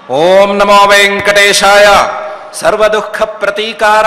ఓం నమో వెంకటేశాయ. సర్వదుఃఖ ప్రతీకార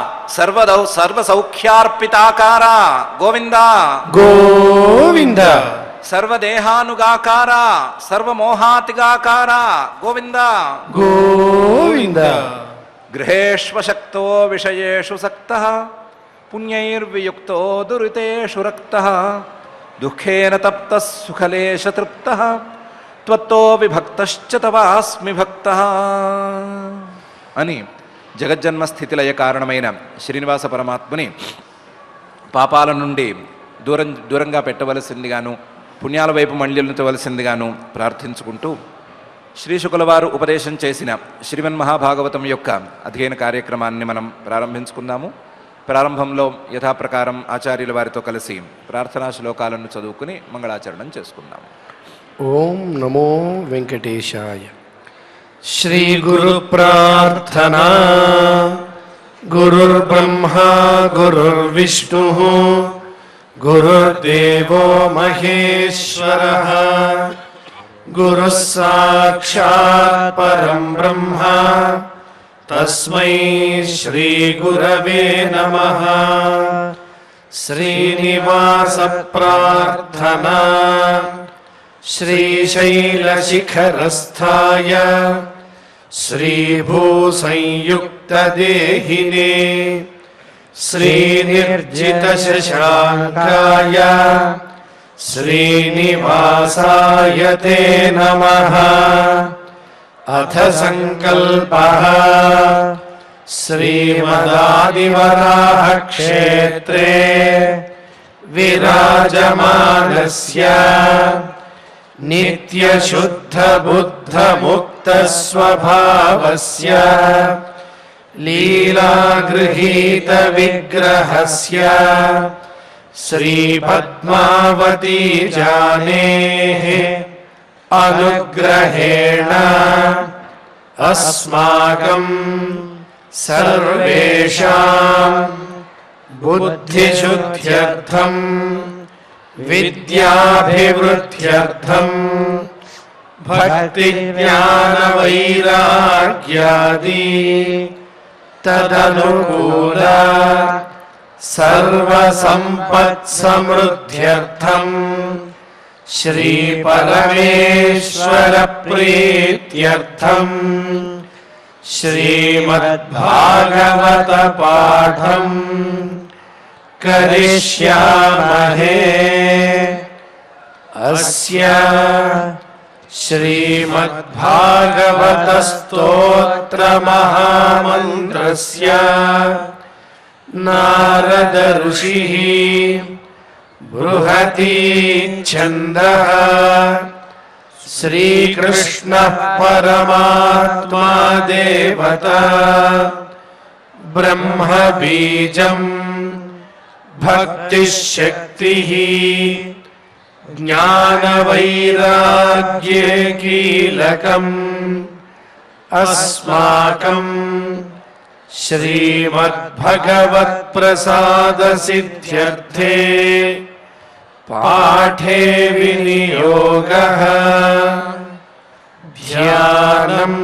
సర్వసౌఖ్యార్పితాకార గోవింద గోవింద. సర్వదేహానుగాకార సర్వమోహాతిగాకార గోవింద గోవింద. గృహేష్వశక్తో విషయేషు సక్తః పుణ్యైర్వియుక్తో దురితేషు రక్తః దుఃఖేన తప్తః సుఖలేశ తృప్తః త్వత్తో విభక్తశ్చ తవాస్మి భక్తః అని జగజ్జన్మ స్థితిలయ కారణమైన శ్రీనివాస పరమాత్మని పాపాల నుండి దూరంగా పెట్టవలసిందిగాను పుణ్యాల వైపు మళ్ళించవలసిందిగాను ప్రార్థించుకుంటూ శ్రీశుకుల వారు ఉపదేశం చేసిన శ్రీమన్మహాభాగవతం యొక్క అధ్యయన కార్యక్రమాన్ని మనం ప్రారంభించుకుందాము. ప్రారంభంలో యథాప్రకారం ఆచార్యుల వారితో కలిసి ప్రార్థనా శ్లోకాలను చదువుకుని మంగళాచరణం చేసుకుందాము. ఓం నమో వెంకటేశాయ. శ్రీ గురు ప్రార్థనా. గురుర్బ్రహ్మా గురుర్విష్ణు గురుర్దేవో మహేశ్వరః గురుః సాక్షాత్ పరం బ్రహ్మ తస్మై శ్రీ గురవే నమః. శ్రీనివాస ప్రార్థనా. శ్రీశైలశిఖరస్థాయ శ్రీభూసంయుక్తదేహినే శ్రీనిర్జితశశాంకాయ శ్రీనివాసాయ తే నమః. అథ సంకల్పః. శ్రీమదాదివరాహ క్షేత్రే విరాజమానస్య నిత్యశుద్ధబుద్ధముక్తస్వభావస్య లీలాగృహీతవిగ్రహస్య శ్రీపద్మావతీ జానేః అనుగ్రహేణ అస్మాకం సర్వేషాం బుద్ధిశుద్ధ్యర్థం విద్యాభివృద్ధ్యర్థం భక్తిజ్ఞానవైరాగ్యాది తదనుకూల సర్వసంపత్సమృద్ధ్యర్థం శ్రీపరమేశ్వర ప్రీత్యర్థం శ్రీమద్భాగవత పాఠం కరిష్యామహే. అస్య శ్రీమద్భాగవత స్తోత్ర మహామంత్రస్య నారద ఋషిః బృహతి ఛందః శ్రీకృష్ణః పరమాత్మా దేవతా బ్రహ్మ బీజం భక్తిశక్తిః జ్ఞానవైరాగ్యే కీలకం అస్మాకం శ్రీమద్భగవత్ప్రసాదసిద్ధ్యర్థే పాఠే వినియోగః. ధ్యానం.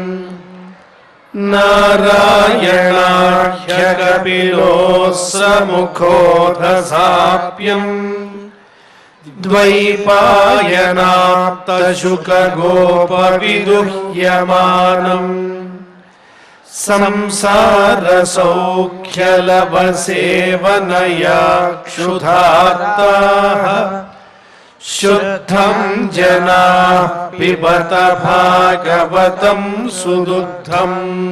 నారాయణాఖ్యకపిలోస్రముఖోధసాప్యం ద్వైపాయనాప్తశుకగోపవిదుహ్యమానం సంసారసౌఖ్యలభసేవనయా క్షుధార్తాః శుద్ధం జనాః పిబత భాగవతం సుదుగ్ధం.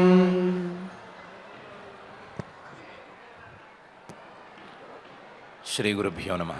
శ్రీ గురుభ్యో నమః.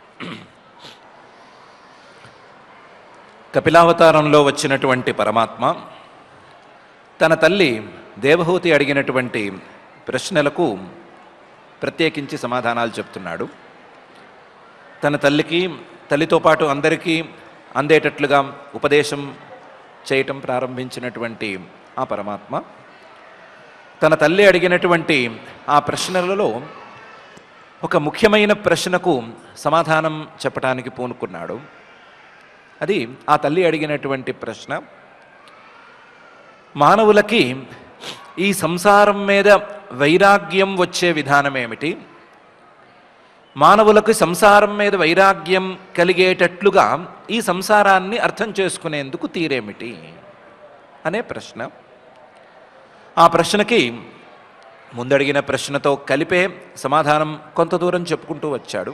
కపిలావతారంలో వచ్చినటువంటి పరమాత్మ తన తల్లి దేవహూతి అడిగినటువంటి ప్రశ్నలకు ప్రత్యేకించి సమాధానాలు చెప్తున్నాడు. తన తల్లితో పాటు అందరికీ అందేటట్లుగా ఉపదేశం చేయటం ప్రారంభించినటువంటి ఆ పరమాత్మ తన తల్లి అడిగినటువంటి ఆ ప్రశ్నలలో ఒక ముఖ్యమైన ప్రశ్నకు సమాధానం చెప్పడానికి పూనుకున్నాడు. అది ఆ తల్లి అడిగినటువంటి ప్రశ్న, మానవులకి ఈ సంసారం మీద వైరాగ్యం వచ్చే విధానం ఏమిటి, మానవులకు సంసారం మీద వైరాగ్యం కలిగేటట్లుగా ఈ సంసారాన్ని అర్థం చేసుకునేందుకు తీరేమిటి అనే ప్రశ్న. ఆ ప్రశ్నకి ముందడిగిన ప్రశ్నతో కలిపే సమాధానం కొంత దూరం చెప్పుకుంటూ వచ్చాడు.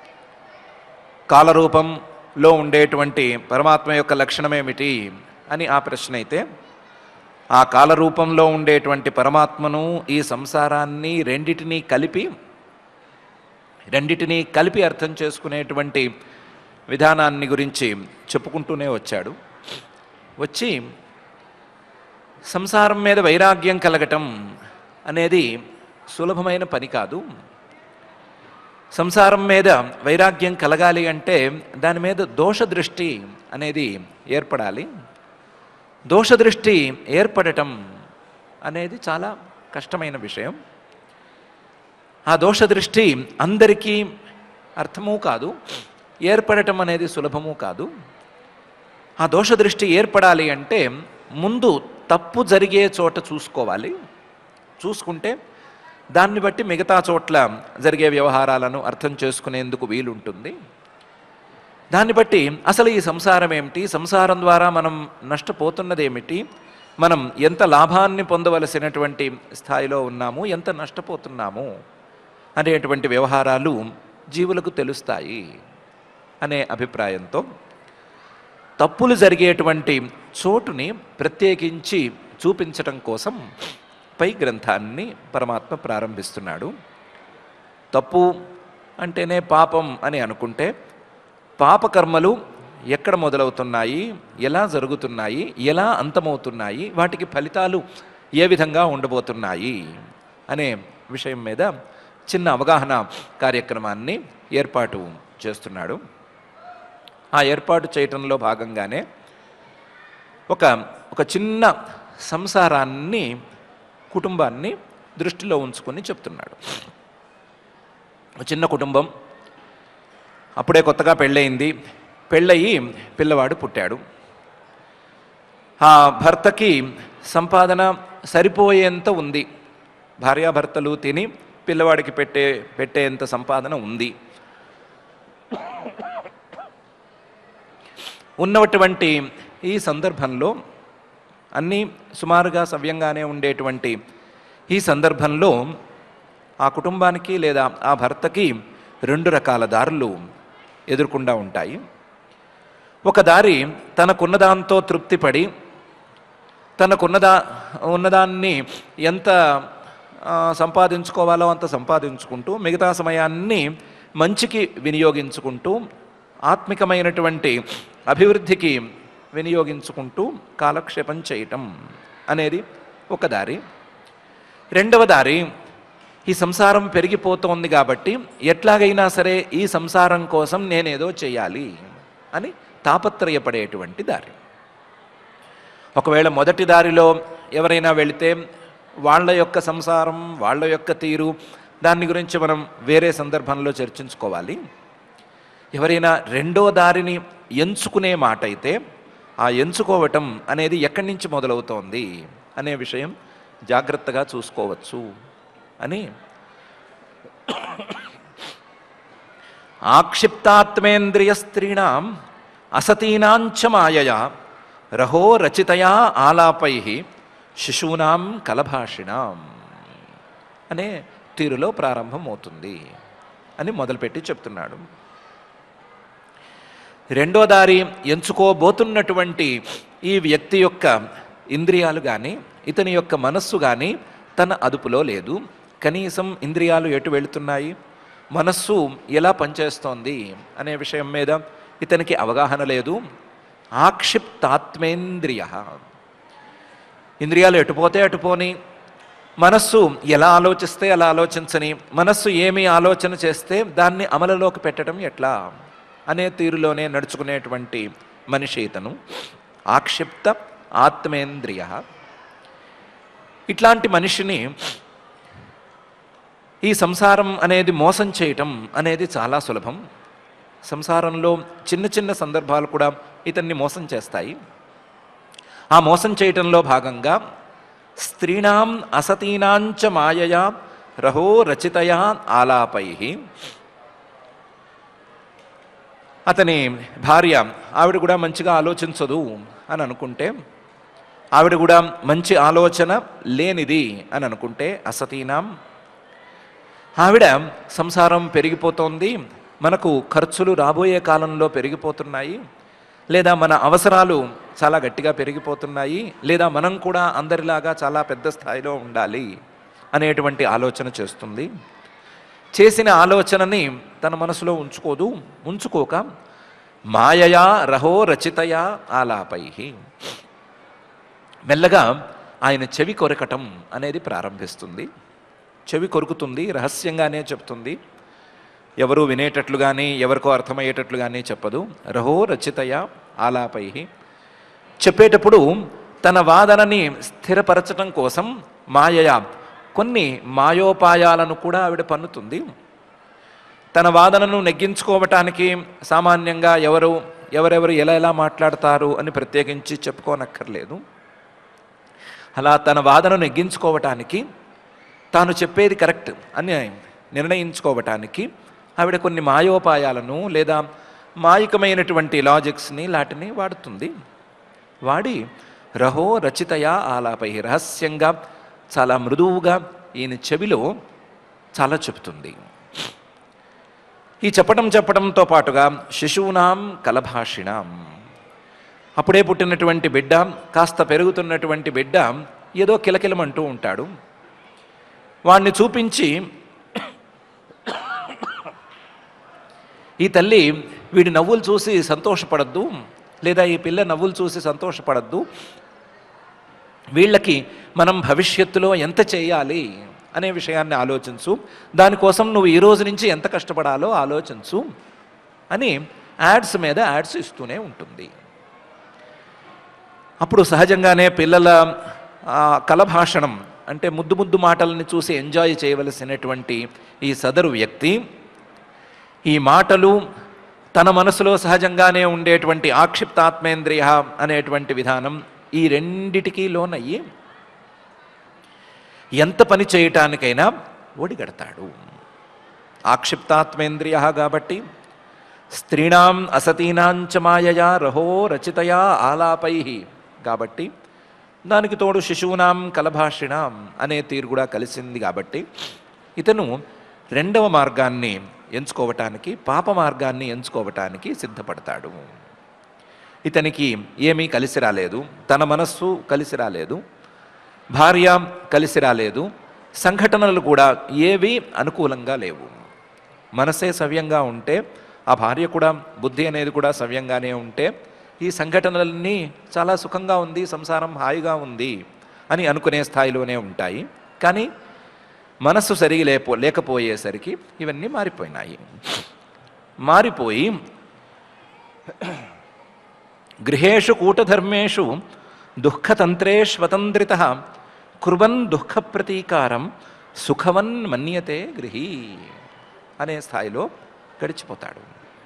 కాలరూపంలో ఉండేటువంటి పరమాత్మ యొక్క లక్షణం ఏమిటి అని ఆ ప్రశ్న అయితే, ఆ కాలరూపంలో ఉండేటువంటి పరమాత్మను ఈ సంసారాన్ని రెండిటినీ కలిపి అర్థం చేసుకునేటువంటి విధానాన్ని గురించి చెప్పుకుంటూనే వచ్చాడు. వచ్చి సంసారం మీద వైరాగ్యం కలగటం అనేది సులభమైన పని కాదు. సంసారం మీద వైరాగ్యం కలగాలి అంటే దాని మీద దోషదృష్టి అనేది ఏర్పడాలి. దోషదృష్టి ఏర్పడటం అనేది చాలా కష్టమైన విషయం. ఆ దోషదృష్టి అందరికీ అర్థమూ కాదు, ఏర్పడటం అనేది సులభము కాదు. ఆ దోషదృష్టి ఏర్పడాలి అంటే ముందు తప్పు జరిగే చోట చూసుకోవాలి. చూసుకుంటే దాన్ని బట్టి మిగతా చోట్ల జరిగే వ్యవహారాలను అర్థం చేసుకునేందుకు వీలుంటుంది. దాన్ని బట్టి అసలు ఈ సంసారం ఏమిటి, సంసారం ద్వారా మనం నష్టపోతున్నది ఏమిటి, మనం ఎంత లాభాన్ని పొందవలసినటువంటి స్థాయిలో ఉన్నాము, ఎంత నష్టపోతున్నాము అనేటువంటి వ్యవహారాలు జీవులకు తెలుస్తాయి అనే అభిప్రాయంతో తప్పులు జరిగేటువంటి చోటుని ప్రత్యేకించి చూపించటం కోసం పై గ్రంథాన్ని పరమాత్మ ప్రారంభిస్తున్నాడు. తప్పు అంటేనే పాపం అని అనుకుంటే పాపకర్మలు ఎక్కడ మొదలవుతున్నాయి, ఎలా జరుగుతున్నాయి, ఎలా అంతమవుతున్నాయి, వాటికి ఫలితాలు ఏ విధంగా ఉండబోతున్నాయి అనే విషయం మీద చిన్న అవగాహన కార్యక్రమాన్ని ఏర్పాటు చేస్తున్నాడు. ఆ ఏర్పాటు చేయటంలో భాగంగానే ఒక చిన్న సంసారాన్ని, కుటుంబాన్ని దృష్టిలో ఉంచుకొని చెప్తున్నాడు. చిన్న కుటుంబం, అప్పుడే కొత్తగా పెళ్ళయింది, పెళ్ళయి పిల్లవాడు పుట్టాడు. ఆ భర్తకి సంపాదన సరిపోయేంత ఉంది, భార్యాభర్తలు తిని పిల్లవాడికి పెట్టేంత సంపాదన ఉంది. ఉన్నటువంటి ఈ సందర్భంలో అన్నీ సుమారుగా సవ్యంగానే ఉండేటువంటి ఈ సందర్భంలో ఆ కుటుంబానికి లేదా ఆ భర్తకి రెండు రకాల దారులు ఎదుర్కొంటూ ఉంటాయి. ఒక దారి తనకున్నదాంతో తృప్తిపడి ఉన్నదాన్ని ఎంత సంపాదించుకోవాలో అంత సంపాదించుకుంటూ మిగతా సమయాన్ని మంచికి వినియోగించుకుంటూ ఆత్మికమైనటువంటి అభివృద్ధికి వినియోగించుకుంటూ కాలక్షేపం చేయటం అనేది ఒక దారి. రెండవ దారి, ఈ సంసారం పెరిగిపోతోంది కాబట్టి ఎట్లాగైనా సరే ఈ సంసారం కోసం నేనేదో చేయాలి అని తాపత్రయపడేటువంటి దారి. ఒకవేళ మొదటి దారిలో ఎవరైనా వెళితే వాళ్ళ యొక్క సంసారం, వాళ్ళ యొక్క తీరు, దాని గురించి మనం వేరే సందర్భంలో చర్చించుకోవాలి. ఎవరైనా రెండో దారిని ఎంచుకునే మాట అయితే ఆ ఎంచుకోవటం అనేది ఎక్కడి నుంచి మొదలవుతోంది అనే విషయం జాగ్రత్తగా చూసుకోవచ్చు అని ఆక్షిప్తాత్మేంద్రియ స్త్రీణాం అసతీనాంచ మాయయా రహో రచితయా ఆలాపై శిశూనాం కలభాషిణాం అనే తీరులో ప్రారంభమవుతుంది అని మొదలుపెట్టి చెప్తున్నాడు. రెండో దారి ఎంచుకోబోతున్నటువంటి ఈ వ్యక్తి యొక్క ఇంద్రియాలు కానీ ఇతని యొక్క మనస్సు కానీ తన అదుపులో లేదు. కనీసం ఇంద్రియాలు ఎటు వెళుతున్నాయి, మనస్సు ఎలా పనిచేస్తోంది అనే విషయం మీద ఇతనికి అవగాహన లేదు. ఆక్షిప్తాత్మేంద్రియ, ఇంద్రియాలు ఎటుపోతే అటుపోని, మనస్సు ఎలా ఆలోచిస్తే అలా ఆలోచించని, మనస్సు ఏమి ఆలోచన చేస్తే దాన్ని అమలులోకి పెట్టడం ఎట్లా అనే తీరులోనే నడుచుకునేటువంటి మనిషి ఇతను. ఆక్షిప్త ఆత్మేంద్రియ. ఇట్లాంటి మనిషిని ఈ సంసారం అనేది మోసం చేయటం అనేది చాలా సులభం. సంసారంలో చిన్న చిన్న సందర్భాలు కూడా ఇతన్ని మోసం చేస్తాయి. ఆ మోసం చేయటంలో భాగంగా స్త్రీణాం అసతీనాంచ మాయయా రహో రచితయా ఆలాపై, అతని భార్య ఆవిడ కూడా మంచిగా ఆలోచించదు అని అనుకుంటే, ఆవిడ కూడా మంచి ఆలోచన లేనిది అని అనుకుంటే, అసతీనాం ఆవిడ సంసారం పెరిగిపోతోంది, మనకు ఖర్చులు రాబోయే కాలంలో పెరిగిపోతున్నాయి, లేదా మన అవసరాలు చాలా గట్టిగా పెరిగిపోతున్నాయి, లేదా మనం కూడా అందరిలాగా చాలా పెద్ద స్థాయిలో ఉండాలి అనేటువంటి ఆలోచన చేస్తుంది. చేసిన ఆలోచనని తన మనసులో ఉంచుకోక మాయయా రహో రచితయా ఆలాపై మెల్లగా ఆయన చెవి కొరకటం అనేది ప్రారంభిస్తుంది. చెవి కొరుకుతుంది, రహస్యంగానే చెప్తుంది, ఎవరు వినేటట్లుగానే ఎవరికో అర్థమయ్యేటట్లుగానే చెప్పదు. రహో రచితయా ఆలాపై చెప్పేటప్పుడు తన వాదనని స్థిరపరచటం కోసం మాయయా కొన్ని మాయోపాయాలను కూడా ఆవిడ పన్నుతుంది. తన వాదనను నెగ్గించుకోవటానికి సామాన్యంగా ఎవరెవరు ఎలా మాట్లాడతారు అని ప్రత్యేకించి చెప్పుకోనక్కర్లేదు. అలా తన వాదనను నెగ్గించుకోవటానికి, తాను చెప్పేది కరెక్ట్ అని నిర్ణయించుకోవటానికి ఆవిడ కొన్ని మాయోపాయాలను లేదా మాయికమైనటువంటి లాజిక్స్ని లాటిని వాడుతుంది. వాడి రహో రచితయా ఆలాపై రహస్యంగా చాలా మృదువుగా ఈయన చెవిలో చాలా చెప్తుంది. ఈ చెప్పడంతో పాటుగా శిశూనాం కలభాషిణాం, అప్పుడే పుట్టినటువంటి బిడ్డ, కాస్త పెరుగుతున్నటువంటి బిడ్డ ఏదో కిలకిలమంటూ ఉంటాడు. వాణ్ణి చూపించి ఈ తల్లి వీడి నవ్వులు చూసి సంతోషపడద్దు, లేదా ఈ పిల్ల నవ్వులు చూసి సంతోషపడద్దు, వీళ్ళకి మనం భవిష్యత్తులో ఎంత చేయాలి అనే విషయాన్ని ఆలోచించు, దానికోసం నువ్వు ఈ రోజు నుంచి ఎంత కష్టపడాలో ఆలోచించు అని యాడ్స్ మీద యాడ్స్ ఇస్తూనే ఉంటుంది. అప్పుడు సహజంగానే పిల్లల కలభాషణం అంటే ముద్దు మాటలని చూసి ఎంజాయ్ చేయవలసినటువంటి ఈ సదరు వ్యక్తి ఈ మాటలు తన మనసులో సహజంగానే ఉండేటువంటి ఆక్షిప్తాత్మేంద్రియ అనేటువంటి విధానం ఈ రెండిటికీ లోనయ్యి ఎంత పని చేయటానికైనా ఒడిగడతాడు. ఆక్షిప్తాత్మేంద్రియ కాబట్టి స్త్రీణాం అసతీనాంచ మాయయా రహో రచితయా ఆలాపై కాబట్టి దానికి తోడు శిశూనాం కలభాషిణాం అనే తీరు కూడా కలిసింది కాబట్టి ఇతను రెండవ మార్గాన్ని ఎంచుకోవటానికి, పాప మార్గాన్ని ఎంచుకోవటానికి సిద్ధపడతాడు. ఇతనికి ఏమీ కలిసి రాలేదు, తన మనస్సు కలిసి రాలేదు, భార్య కలిసి రాలేదు, సంఘటనలు కూడా ఏవి అనుకూలంగా లేవు. మనసే సవ్యంగా ఉంటే, ఆ భార్య కూడా బుద్ధి అనేది కూడా సవ్యంగానే ఉంటే ఈ సంఘటనలన్నీ చాలా సుఖంగా ఉంది, సంసారం హాయిగా ఉంది అని అనుకునే స్థాయిలోనే ఉంటాయి. కానీ మనస్సు సరిగి లేకపోయేసరికి ఇవన్నీ మారిపోయి గృహేషు కూటధర్మేషు దుఃఖతంత్రేష్వతంత్రిత కుర్వన్ దుఃఖ ప్రతీకారం సుఖవన్ మన్యతే గృహీ అనే స్థాయిలో గడిచిపోతాడు.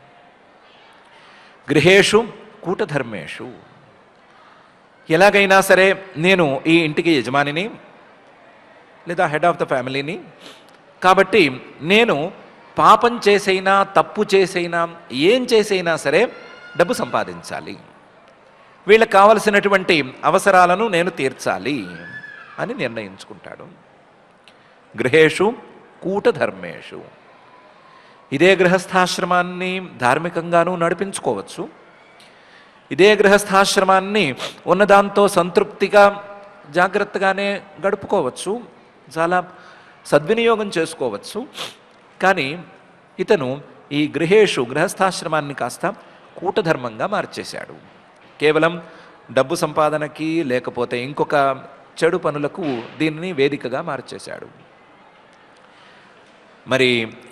గృహేషు కూటధర్మేషు, ఎలాగైనా సరే నేను ఈ ఇంటికి యజమానిని లేదా హెడ్ ఆఫ్ ద ఫ్యామిలీని, కాబట్టి నేను పాపం చేసైనా తప్పు చేసైనా ఏం చేసైనా సరే డబ్బు సంపాదించాలి, వీళ్ళకి కావలసినటువంటి అవసరాలను నేను తీర్చాలి అని నిర్ణయించుకుంటాడు. గృహేషు కూటధర్మేషు, ఇదే గృహస్థాశ్రమాన్ని ధార్మికంగానూ నడిపించుకోవచ్చు, ఇదే గృహస్థాశ్రమాన్ని ఉన్నదాంతో సంతృప్తిగా జాగ్రత్తగానే గడుపుకోవచ్చు, చాలా సద్వినియోగం చేసుకోవచ్చు. కానీ ఇతను ఈ గృహస్థాశ్రమాన్ని కాస్త కూటధర్మంగా మార్చేశాడు. కేవలం డబ్బు సంపాదనకి లేకపోతే ఇంకొక చెడు పనులకు దీనిని వేదికగా మార్చేశాడు. మరి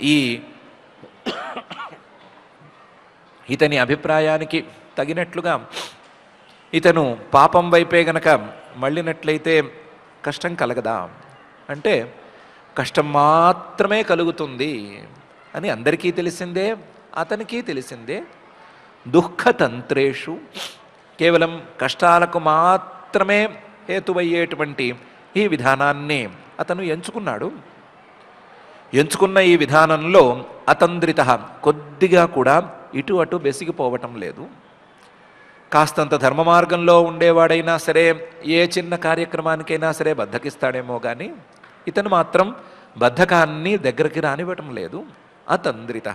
ఇతని అభిప్రాయానికి తగినట్లుగా ఇతను పాపం వైపే గనక మళ్ళినట్లయితే కష్టం కలగదా అంటే కష్టం మాత్రమే కలుగుతుంది అని అందరికీ తెలిసిందే, అతనికి తెలిసిందే. దుఃఖతంత్రేషు, కేవలం కష్టాలకు మాత్రం మాత్రమే హేతువయ్యేటువంటి ఈ విధానాన్ని అతను ఎంచుకున్నాడు. ఎంచుకున్న ఈ విధానంలో అతంద్రిత, కొద్దిగా కూడా ఇటు అటు బెసిగిపోవటం లేదు. కాస్తంత ధర్మ మార్గంలో ఉండేవాడైనా సరే ఏ చిన్న కార్యక్రమానికైనా సరే బద్ధకిస్తాడేమో కానీ ఇతను మాత్రం బద్ధకాన్ని దగ్గరికి రానివ్వటం లేదు. అతంద్రిత.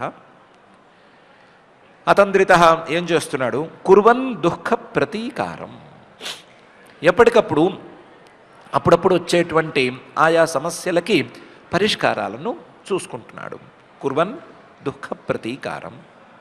అతంద్రిత ఏం చేస్తున్నాడు? కుర్వన్ దుఃఖ ప్రతీకారం. ఎప్పటికప్పుడు అప్పుడప్పుడు వచ్చేటువంటి ఆయా సమస్యలకి పరిష్కారాలను చూసుకుంటున్నాడు. కుర్వన్ దుఃఖ ప్రతీకారం.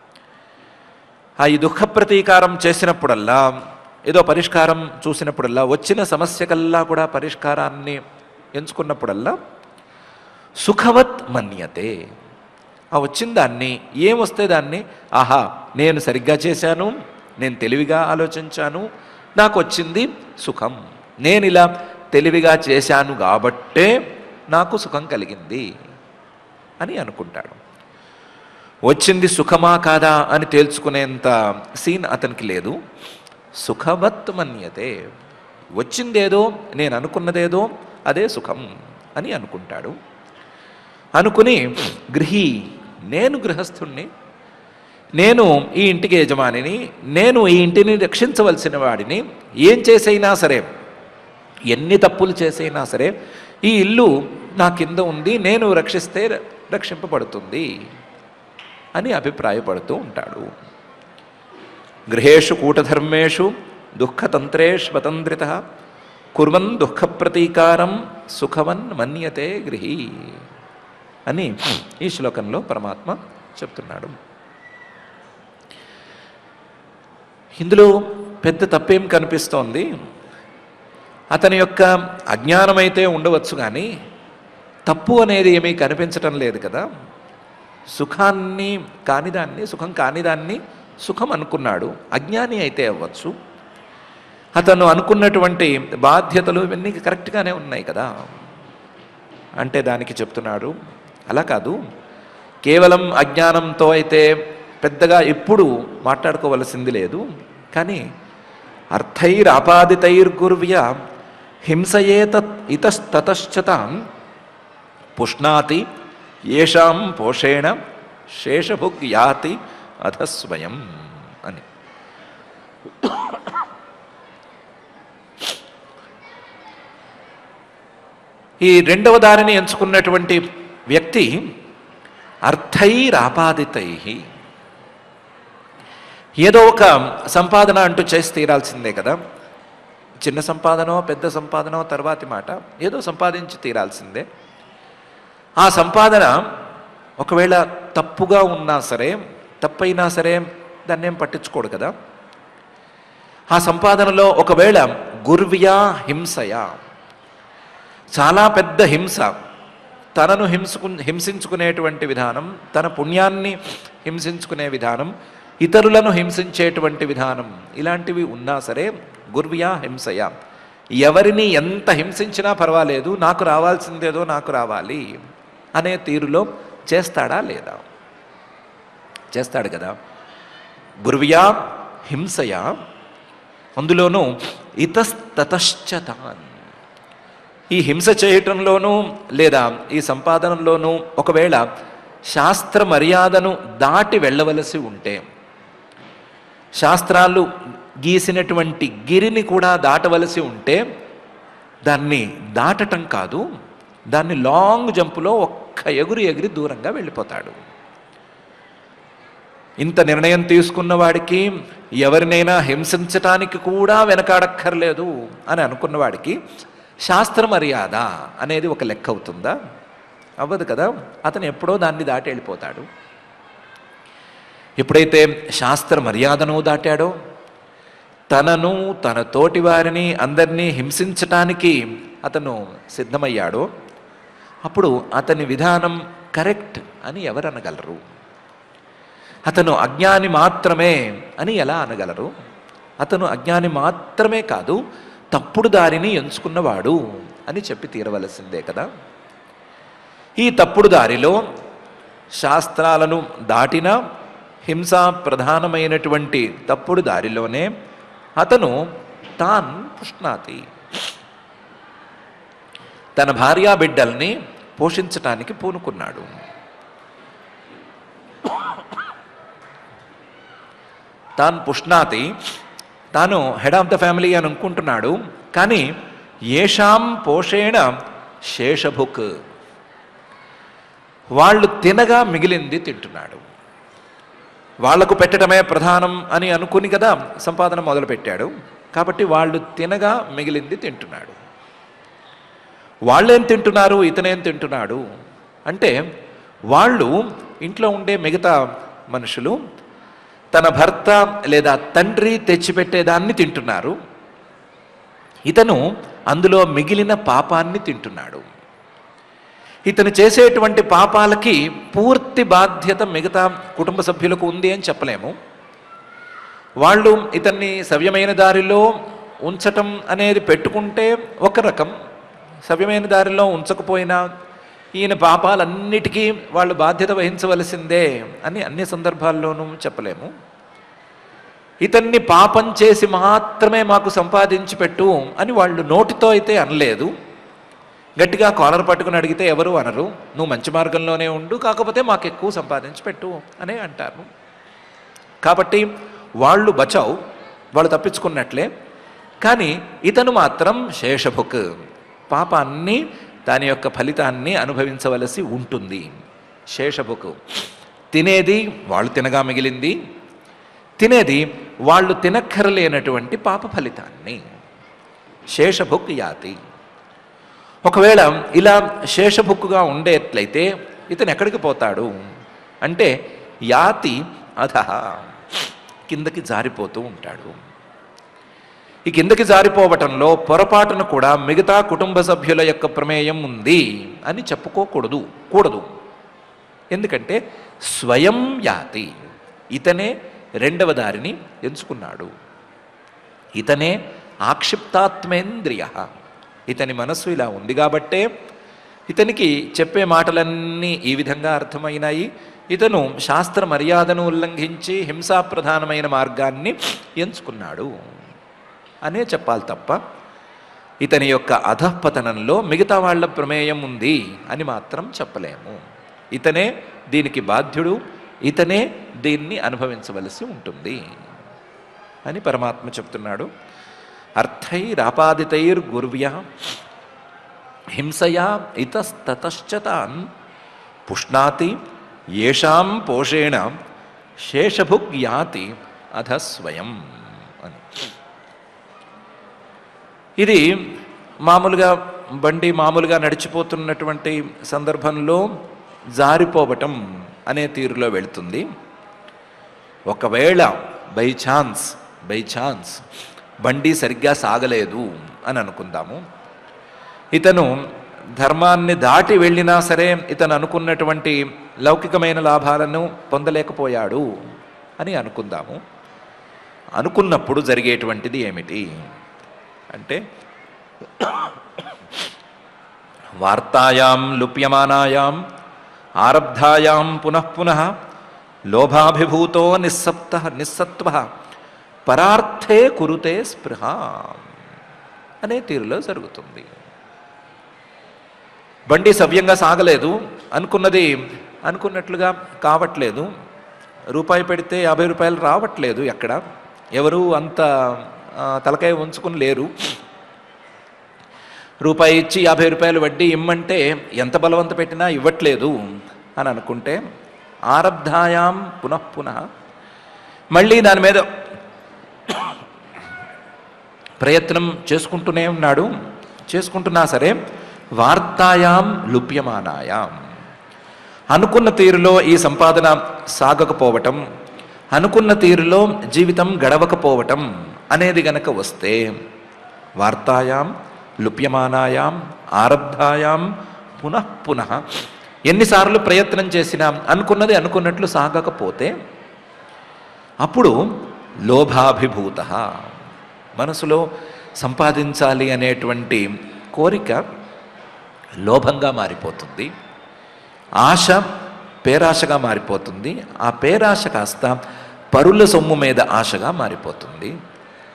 ఈ దుఃఖ ప్రతీకారం చేసినప్పుడల్లా, ఏదో పరిష్కారం చూసినప్పుడల్లా, వచ్చిన సమస్యకల్లా కూడా పరిష్కారాన్ని ఎంచుకున్నప్పుడల్లా సుఖవత్ మన్యతే. ఆ వచ్చిన దాన్ని, ఏమొస్తే దాన్ని, ఆహా నేను సరిగ్గా చేశాను, నేను తెలివిగా ఆలోచించాను, నాకు వచ్చింది సుఖం, నేను ఇలా తెలివిగా చేశాను కాబట్టే నాకు సుఖం కలిగింది అని అనుకుంటాడు. వచ్చింది సుఖమా కాదా అని తేల్చుకునేంత సీన్ అతనికి లేదు. సుఖవత్ మన్యతే. వచ్చిందేదో, నేను అనుకున్నదేదో అదే సుఖం అని అనుకుంటాడు. అనుకుని గృహీ, నేను గృహస్థుణ్ణి, నేను ఈ ఇంటికి యజమానిని, నేను ఈ ఇంటిని రక్షించవలసిన వాడిని, ఏం చేసైనా సరే, ఎన్ని తప్పులు చేసైనా సరే ఈ ఇల్లు నా కింద ఉంది, నేను రక్షిస్తే రక్షింపబడుతుంది అని అభిప్రాయపడుతూ ఉంటాడు. గృహేషు కూటధర్మేషు దుఃఖతంత్రేష్వతంద్రిత కుర్వన్ దుఃఖ ప్రతీకారం సుఖవన్ మన్యతే గృహీ అని ఈ శ్లోకంలో పరమాత్మ చెప్తున్నాడు. ఇందులో పెద్ద తప్పేం కనిపిస్తోంది? అతని యొక్క అజ్ఞానమైతే ఉండవచ్చు కానీ తప్పు అనేది ఏమీ కనిపించటం లేదు కదా. సుఖాన్ని కానిదాన్ని, సుఖం కానిదాన్ని సుఖం అనుకున్నాడు. అజ్ఞాని అయితే అవ్వచ్చు. అతను అనుకున్నటువంటి బాధ్యతలు ఇవన్నీ కరెక్ట్గానే ఉన్నాయి కదా అంటే దానికి చెప్తున్నాడు, అలా కాదు, కేవలం అజ్ఞానంతో అయితే పెద్దగా ఎప్పుడు మాట్లాడుకోవలసింది లేదు. కానీ అర్థైరాపాదితైర్గుర్వ్య హింసయేత ఇతస్తతశ్చతాం పుష్ణాతి ఏషాం పోషేణ శేషభుగ్ యాతి అధస్వయం అని. ఈ రెండవ దారిని ఎంచుకున్నటువంటి వ్యక్తి అర్థైరాపాదితై, ఏదో ఒక సంపాదన అంటూ చేసి తీరాల్సిందే కదా. చిన్న సంపాదనో పెద్ద సంపాదనో తర్వాతి మాట, ఏదో సంపాదించి తీరాల్సిందే. ఆ సంపాదన ఒకవేళ తప్పుగా ఉన్నా సరే, తప్పైనా సరే దాన్ని ఏం పట్టించుకోడు కదా. ఆ సంపాదనలో ఒకవేళ గుర్వ్యా హింసయా, చాలా పెద్ద హింస, తనను హింసించుకునేటువంటి విధానం, తన పుణ్యాన్ని హింసించుకునే విధానం, ఇతరులను హింసించేటువంటి విధానం, ఇలాంటివి ఉన్నా సరే గుర్వ్యా హింసయా, ఎవరిని ఎంత హింసించినా పర్వాలేదు, నాకు రావాల్సిందేదో నాకు రావాలి అనే తీరులో చేస్తాడా లేదా? చేస్తాడు కదా. గుర్వ్యా హింసయా, అందులోనూ ఇతస్తతశ్చతాన్, ఈ హింస చేయటంలోనూ లేదా ఈ సంపాదనలోనూ ఒకవేళ శాస్త్ర మర్యాదను దాటి వెళ్ళవలసి ఉంటే, శాస్త్రాలు గీసినటువంటి గిరిని కూడా దాటవలసి ఉంటే దాన్ని దాటటం కాదు, దాన్ని లాంగ్ జంపులో ఒక్క ఎగిరి దూరంగా వెళ్ళిపోతాడు. ఇంత నిర్ణయం తీసుకున్న వాడికి, ఎవరినైనా హింసించటానికి కూడా వెనకాడక్కర్లేదు అని అనుకున్నవాడికి శాస్త్ర మర్యాద అనేది ఒక లెక్క అవుతుందా? అవ్వదు కదా. అతను ఎప్పుడో దాన్ని దాటి వెళ్ళిపోతాడు. ఎప్పుడైతే శాస్త్ర మర్యాదను దాటాడో, తనను తన తోటి వారిని అందరినీ హింసించటానికి అతను సిద్ధమయ్యాడో, అప్పుడు అతని విధానం కరెక్ట్ అని ఎవరు అనగలరు? అతను అజ్ఞాని మాత్రమే అని ఎలా అనగలరు? అతను అజ్ఞాని మాత్రమే కాదు, తప్పుడు దారిని ఎంచుకున్నవాడు అని చెప్పి తీరవలసిందే కదా. ఈ తప్పుడు దారిలో శాస్త్రాలను దాటిన హింసా ప్రధానమైనటువంటి తప్పుడు దారిలోనే అతను తాన్ పుష్ణాతి. తన భార్యా బిడ్డల్ని పోషించటానికి పూనుకున్నాడు. తాను పుష్ణాతి, తాను హెడ్ ఆఫ్ ద ఫ్యామిలీ అని అనుకుంటున్నాడు. కానీ ఏషాం పోషేణ శేషభుక్, వాళ్ళు తినగా మిగిలింది తింటున్నాడు. వాళ్లకు పెట్టడమే ప్రధానం అని అనుకుని కదా సంపాదన మొదలుపెట్టాడు. కాబట్టి వాళ్ళు తినగా మిగిలింది తింటున్నాడు. వాళ్ళేం తింటున్నారు, ఇతనేం తింటున్నాడు అంటే, వాళ్ళు ఇంట్లో ఉండే మిగతా మనుషులు తన భర్త లేదా తండ్రి తెచ్చిపెట్టేదాన్ని తింటున్నారు. ఇతను అందులో మిగిలిన పాపాన్ని తింటున్నాడు. ఇతను చేసేటువంటి పాపాలకి పూర్తి బాధ్యత మిగతా కుటుంబ సభ్యులకు ఉంది అని చెప్పలేము. వాళ్ళు ఇతన్ని సవ్యమైన దారిలో ఉంచటం అనేది పెట్టుకుంటే ఒక రకం, సవ్యమైన దారిలో ఉంచకపోయినా ఈయన పాపాలన్నిటికీ వాళ్ళు బాధ్యత వహించవలసిందే అని అన్ని సందర్భాల్లోనూ చెప్పలేము. ఇతన్ని పాపం చేసి మాత్రమే మాకు సంపాదించి పెట్టు అని వాళ్ళు నోటితో అయితే అనలేదు. గట్టిగా కాలర్ పట్టుకుని అడిగితే ఎవరు అనరు, నువ్వు మంచి మార్గంలోనే ఉండు, కాకపోతే మాకు ఎక్కువ సంపాదించి పెట్టు అనే అంటారు. కాబట్టి వాళ్ళు బచావు, వాళ్ళు తప్పించుకున్నట్లే. కానీ ఇతను మాత్రం శేషభుక్, పాపాన్ని దాని యొక్క ఫలితాన్ని అనుభవించవలసి ఉంటుంది. శేషభుక్, తినేది వాళ్ళు తినగా మిగిలింది, తినేది వాళ్ళు తినక్కరలేనటువంటి పాప ఫలితాన్ని. శేషభుక్ యాతి. ఒకవేళ ఇలా శేషభుక్కుగా ఉండేట్లయితే ఇతను ఎక్కడికి పోతాడు అంటే, యాతి అధః, కిందకి జారిపోతూ ఉంటాడు. ఈ కిందకి జారిపోవటంలో పొరపాటును కూడా మిగతా కుటుంబ సభ్యుల యొక్క ప్రమేయం ఉంది అని కూడదు. ఎందుకంటే స్వయం యాతి, ఇతనే రెండవ దారిని ఎంచుకున్నాడు. ఇతనే ఆక్షిప్తాత్మేంద్రియ, ఇతని మనస్సు ఇలా ఉంది కాబట్టే ఇతనికి చెప్పే మాటలన్నీ ఈ విధంగా అర్థమైనాయి. ఇతను శాస్త్ర మర్యాదను ఉల్లంఘించి హింసాప్రధానమైన మార్గాన్ని ఎంచుకున్నాడు అనే చెప్పాలి తప్ప, ఇతని యొక్క అధఃపతనంలో మిగతా వాళ్ళ ప్రమేయం ఉంది అని మాత్రం చెప్పలేము. ఇతనే దీనికి బాధ్యుడు, ఇతనే దీన్ని అనుభవించవలసి ఉంటుంది అని పరమాత్మ చెప్తున్నాడు. అర్థైరాపాదితైర్గుర్వ్య హింసయా ఇతస్తతశ్చ తాన్ పుష్ణాతి యేషాం పోషేణ శేషభుగ్ యాతి అధ స్వయం అని. ఇది మామూలుగా నడిచిపోతున్నటువంటి సందర్భంలో జారిపోవటం అనే తీరులో వెళుతుంది. ఒకవేళ బై ఛాన్స్ బండి సరిగ్గా సాగలేదు అని అనుకుందాము. ఇతను ధర్మాన్ని దాటి వెళ్ళినా సరే ఇతను అనుకున్నటువంటి లౌకికమైన లాభాలను పొందలేకపోయాడు అని అనుకుందాము. అనుకున్నప్పుడు జరిగేటువంటిది ఏమిటి అంటే, వార్తాయాం లుప్యమానాయాం ఆరబ్ధాయాం పునః లోభాభిభూతో నిస్సత్వ పరార్థే కురుతే స్పృహ అనే తీరులో జరుగుతుంది. బండి సవ్యంగా సాగలేదు, అనుకున్నట్లుగా కావట్లేదు, రూపాయి పెడితే 50 రూపాయలు రావట్లేదు, ఎక్కడ ఎవరు అంత తలకాయ ఉంచుకుని లేరు. రూపాయి ఇచ్చి 50 రూపాయలు వడ్డీ ఇమ్మంటే ఎంత బలవంత పెట్టినా ఇవ్వట్లేదు అని అనుకుంటే, ఆరబ్ధాయాం పునః మళ్ళీ దాని మీద ప్రయత్నం చేసుకుంటున్నా సరే వార్తాయాం లుప్యమానాయాం, అనుకున్న తీరులో ఈ సంపాదన సాగకపోవటం, అనుకున్న తీరులో జీవితం గడవకపోవటం అనేది గనక వస్తే, వార్తాయాం లుప్యమానాయాం ఆరబ్ధాయాం పునః ఎన్నిసార్లు ప్రయత్నం చేసినా అనుకున్నది అనుకున్నట్లు సాగకపోతే, అప్పుడు లోభాభిభూత, మనసులో సంపాదించాలి అనేటువంటి కోరిక లోభంగా మారిపోతుంది, ఆశ పేరాశగా మారిపోతుంది, ఆ పేరాశ కాస్త పరుల సొమ్ము మీద ఆశగా మారిపోతుంది,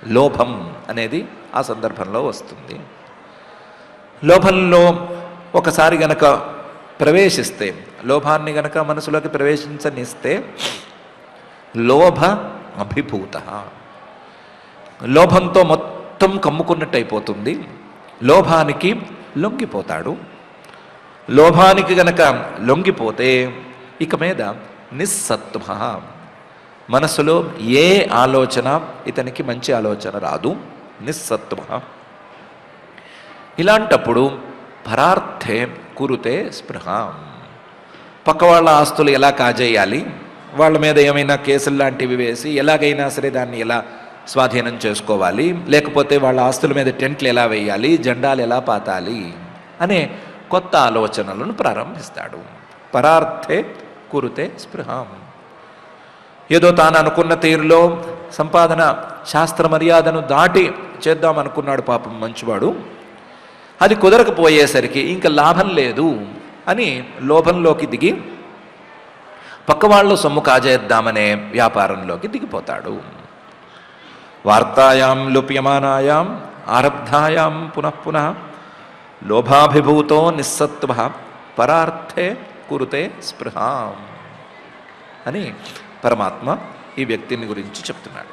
లోభం అనేది ఆ సందర్భంలో వస్తుంది. లోభంలో ఒకసారి గనక ప్రవేశిస్తే, లోభాన్ని గనక మనసులోకి ప్రవేశించనిస్తే లోభ అభిభూత, లోభంతో మొత్తం కమ్ముకున్నట్టు అయిపోతుంది. లోభానికి లొంగిపోతాడు. లోభానికి గనక లొంగిపోతే ఇక మీద నిస్సత్వ, మనసులో ఏ ఆలోచన ఇతనికి మంచి ఆలోచన రాదు. నిస్సత్వ. ఇలాంటప్పుడు పరార్థే కురుతే స్పృహ, పక్క వాళ్ళ ఆస్తులు ఎలా కాజేయాలి, వాళ్ళ మీద ఏమైనా కేసులు లాంటివి వేసి ఎలాగైనా సరే దాన్ని ఎలా స్వాధీనం చేసుకోవాలి, లేకపోతే వాళ్ళ ఆస్తుల మీద టెంట్లు ఎలా వేయాలి, జెండాలు ఎలా పాతాలి అనే కొత్త ఆలోచనలను ప్రారంభిస్తాడు. పరార్థే కురుతే స్పృహం. ఏదో తాను అనుకున్న తీరులో సంపాదన శాస్త్ర మర్యాదను దాటి చేద్దామనుకున్నాడు పాపం మంచివాడు. అది కుదరకపోయేసరికి ఇంకా లాభం లేదు అని లోభంలోకి దిగి పక్కవాళ్ళు సొమ్ము కాజేద్దామనే వ్యాపారంలోకి దిగిపోతాడు. వార్తాయాం లుప్యమానాయాం ఆరబ్ధాయాం పునః పునః లోభాభిభూతో నిస్సత్వ పరార్థే కురుతే స్పృహాం అని పరమాత్మ ఈ వ్యక్తిని గురించి చెప్తున్నాడు.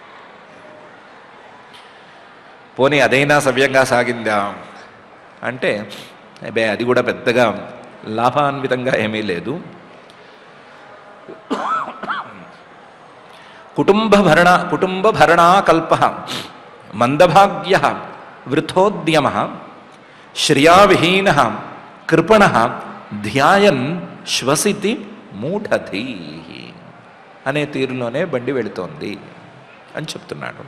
పోనీ అదైనా సవ్యంగా సాగిందా అంటే అది కూడా పెద్దగా లాభాన్వితంగా ఏమీ లేదు. కుటుంబ భరణాకల్ప మందభాగ్య వృథోద్యమ శ్రియావిహీన కృపణ ధ్యాయన్ శ్వసితి మూఢధీ అనే తీరులోనే బండి వెళుతోంది అని చెప్తున్నాడు.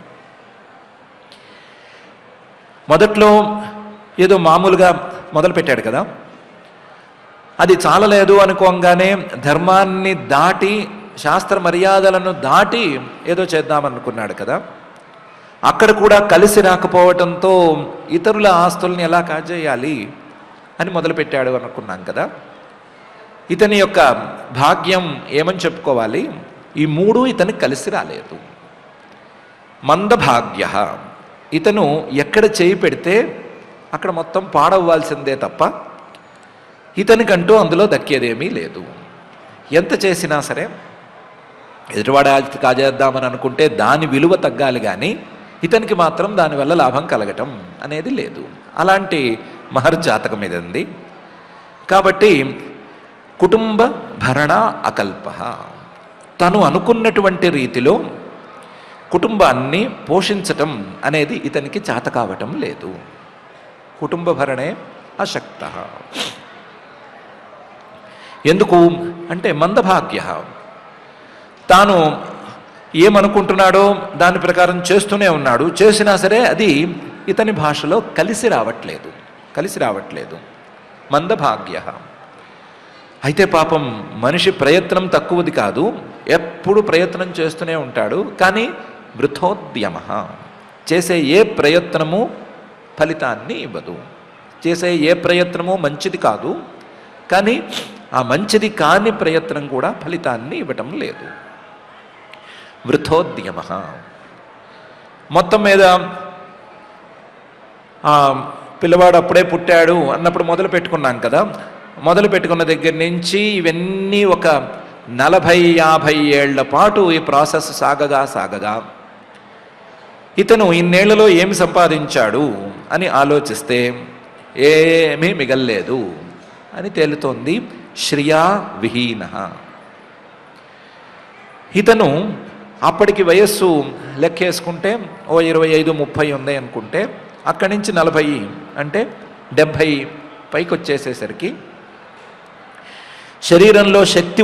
మొదట్లో ఏదో మామూలుగా మొదలుపెట్టాడు కదా, అది చాలలేదు అనుకోగానే ధర్మాన్ని దాటి శాస్త్ర మర్యాదలను దాటి ఏదో చేద్దామనుకున్నాడు కదా, అక్కడ కూడా కలిసి రాకపోవటంతో ఇతరుల ఆస్తుల్ని ఎలా కాజేయాలి అని మొదలుపెట్టాడు అనుకున్నాం కదా. ఇతని యొక్క భాగ్యం ఏమని చెప్పుకోవాలి, ఈ మూడు ఇతనికి కలిసి రాలేదు. మందభాగ్య, ఇతను ఎక్కడ చేయి పెడితే అక్కడ మొత్తం పాడవ్వాల్సిందే తప్ప ఇతనికంటూ అందులో దక్కేదేమీ లేదు. ఎంత చేసినా సరే ఎదుటివాడ కాజేద్దామని అనుకుంటే దాని విలువ తగ్గాలి కానీ ఇతనికి మాత్రం దానివల్ల లాభం కలగటం అనేది లేదు. అలాంటి మహర్జాతకం ఇదండి. కాబట్టి కుటుంబ భరణ అకల్ప, తను అనుకున్నటువంటి రీతిలో కుటుంబాన్ని పోషించటం అనేది ఇతనికి చేత కావటం లేదు. కుటుంబ భరణే అశక్త. ఎందుకు అంటే మందభాగ్య, తాను ఏమనుకుంటున్నాడో దాని ప్రకారం చేస్తూనే ఉన్నాడు, చేసినా సరే అది ఇతని భాషలో కలిసి రావట్లేదు. మందభాగ్య. అయితే పాపం మనిషి ప్రయత్నం తక్కువది కాదు, ఎప్పుడు ప్రయత్నం చేస్తూనే ఉంటాడు. కానీ వృథోద్యమ, చేసే ఏ ప్రయత్నము ఫలితాన్ని ఇవ్వదు. చేసే ఏ ప్రయత్నము మంచిది కాదు, కానీ ఆ మంచిది కాని ప్రయత్నం కూడా ఫలితాన్ని ఇవ్వటం లేదు. వృథోద్యమ. మొత్తం మీద పిల్లవాడు అప్పుడే పుట్టాడు అన్నప్పుడు మొదలు పెట్టుకున్నాం కదా, మొదలు పెట్టుకున్న దగ్గర నుంచి ఇవన్నీ ఒక 40-50 ఏళ్ల పాటు ఈ ప్రాసెస్ సాగగా ఇతను ఇన్నేళ్లలో ఏమి సంపాదించాడు అని ఆలోచిస్తే ఏమీ మిగల్లేదు అని తేలుతోంది. శ్రియా విహీన. ఇతను అప్పటికి వయస్సు లెక్కేసుకుంటే ఓ 25-30 ఉంది అనుకుంటే, అక్కడి నుంచి 40 అంటే 70 పైకి వచ్చేసేసరికి శరీరంలో శక్తి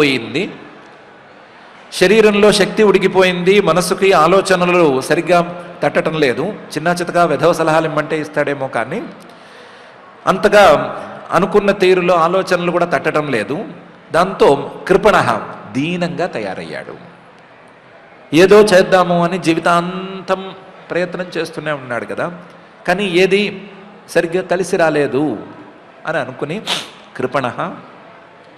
ఉడిగిపోయింది. మనసుకి ఆలోచనలు సరిగ్గా తట్టడం లేదు. చిన్న చితగా వెధవ సలహాలు ఇమ్మంటే ఇస్తాడేమో కానీ అంతగా అనుకున్న తీరులో ఆలోచనలు కూడా తట్టడం లేదు. దాంతో కృపణ, దీనంగా తయారయ్యాడు. ఏదో చేద్దాము అని జీవితాంతం ప్రయత్నం చేస్తూనే ఉన్నాడు కదా, కానీ ఏది సరిగ్గా కలిసి రాలేదు అని అనుకుని కృపణ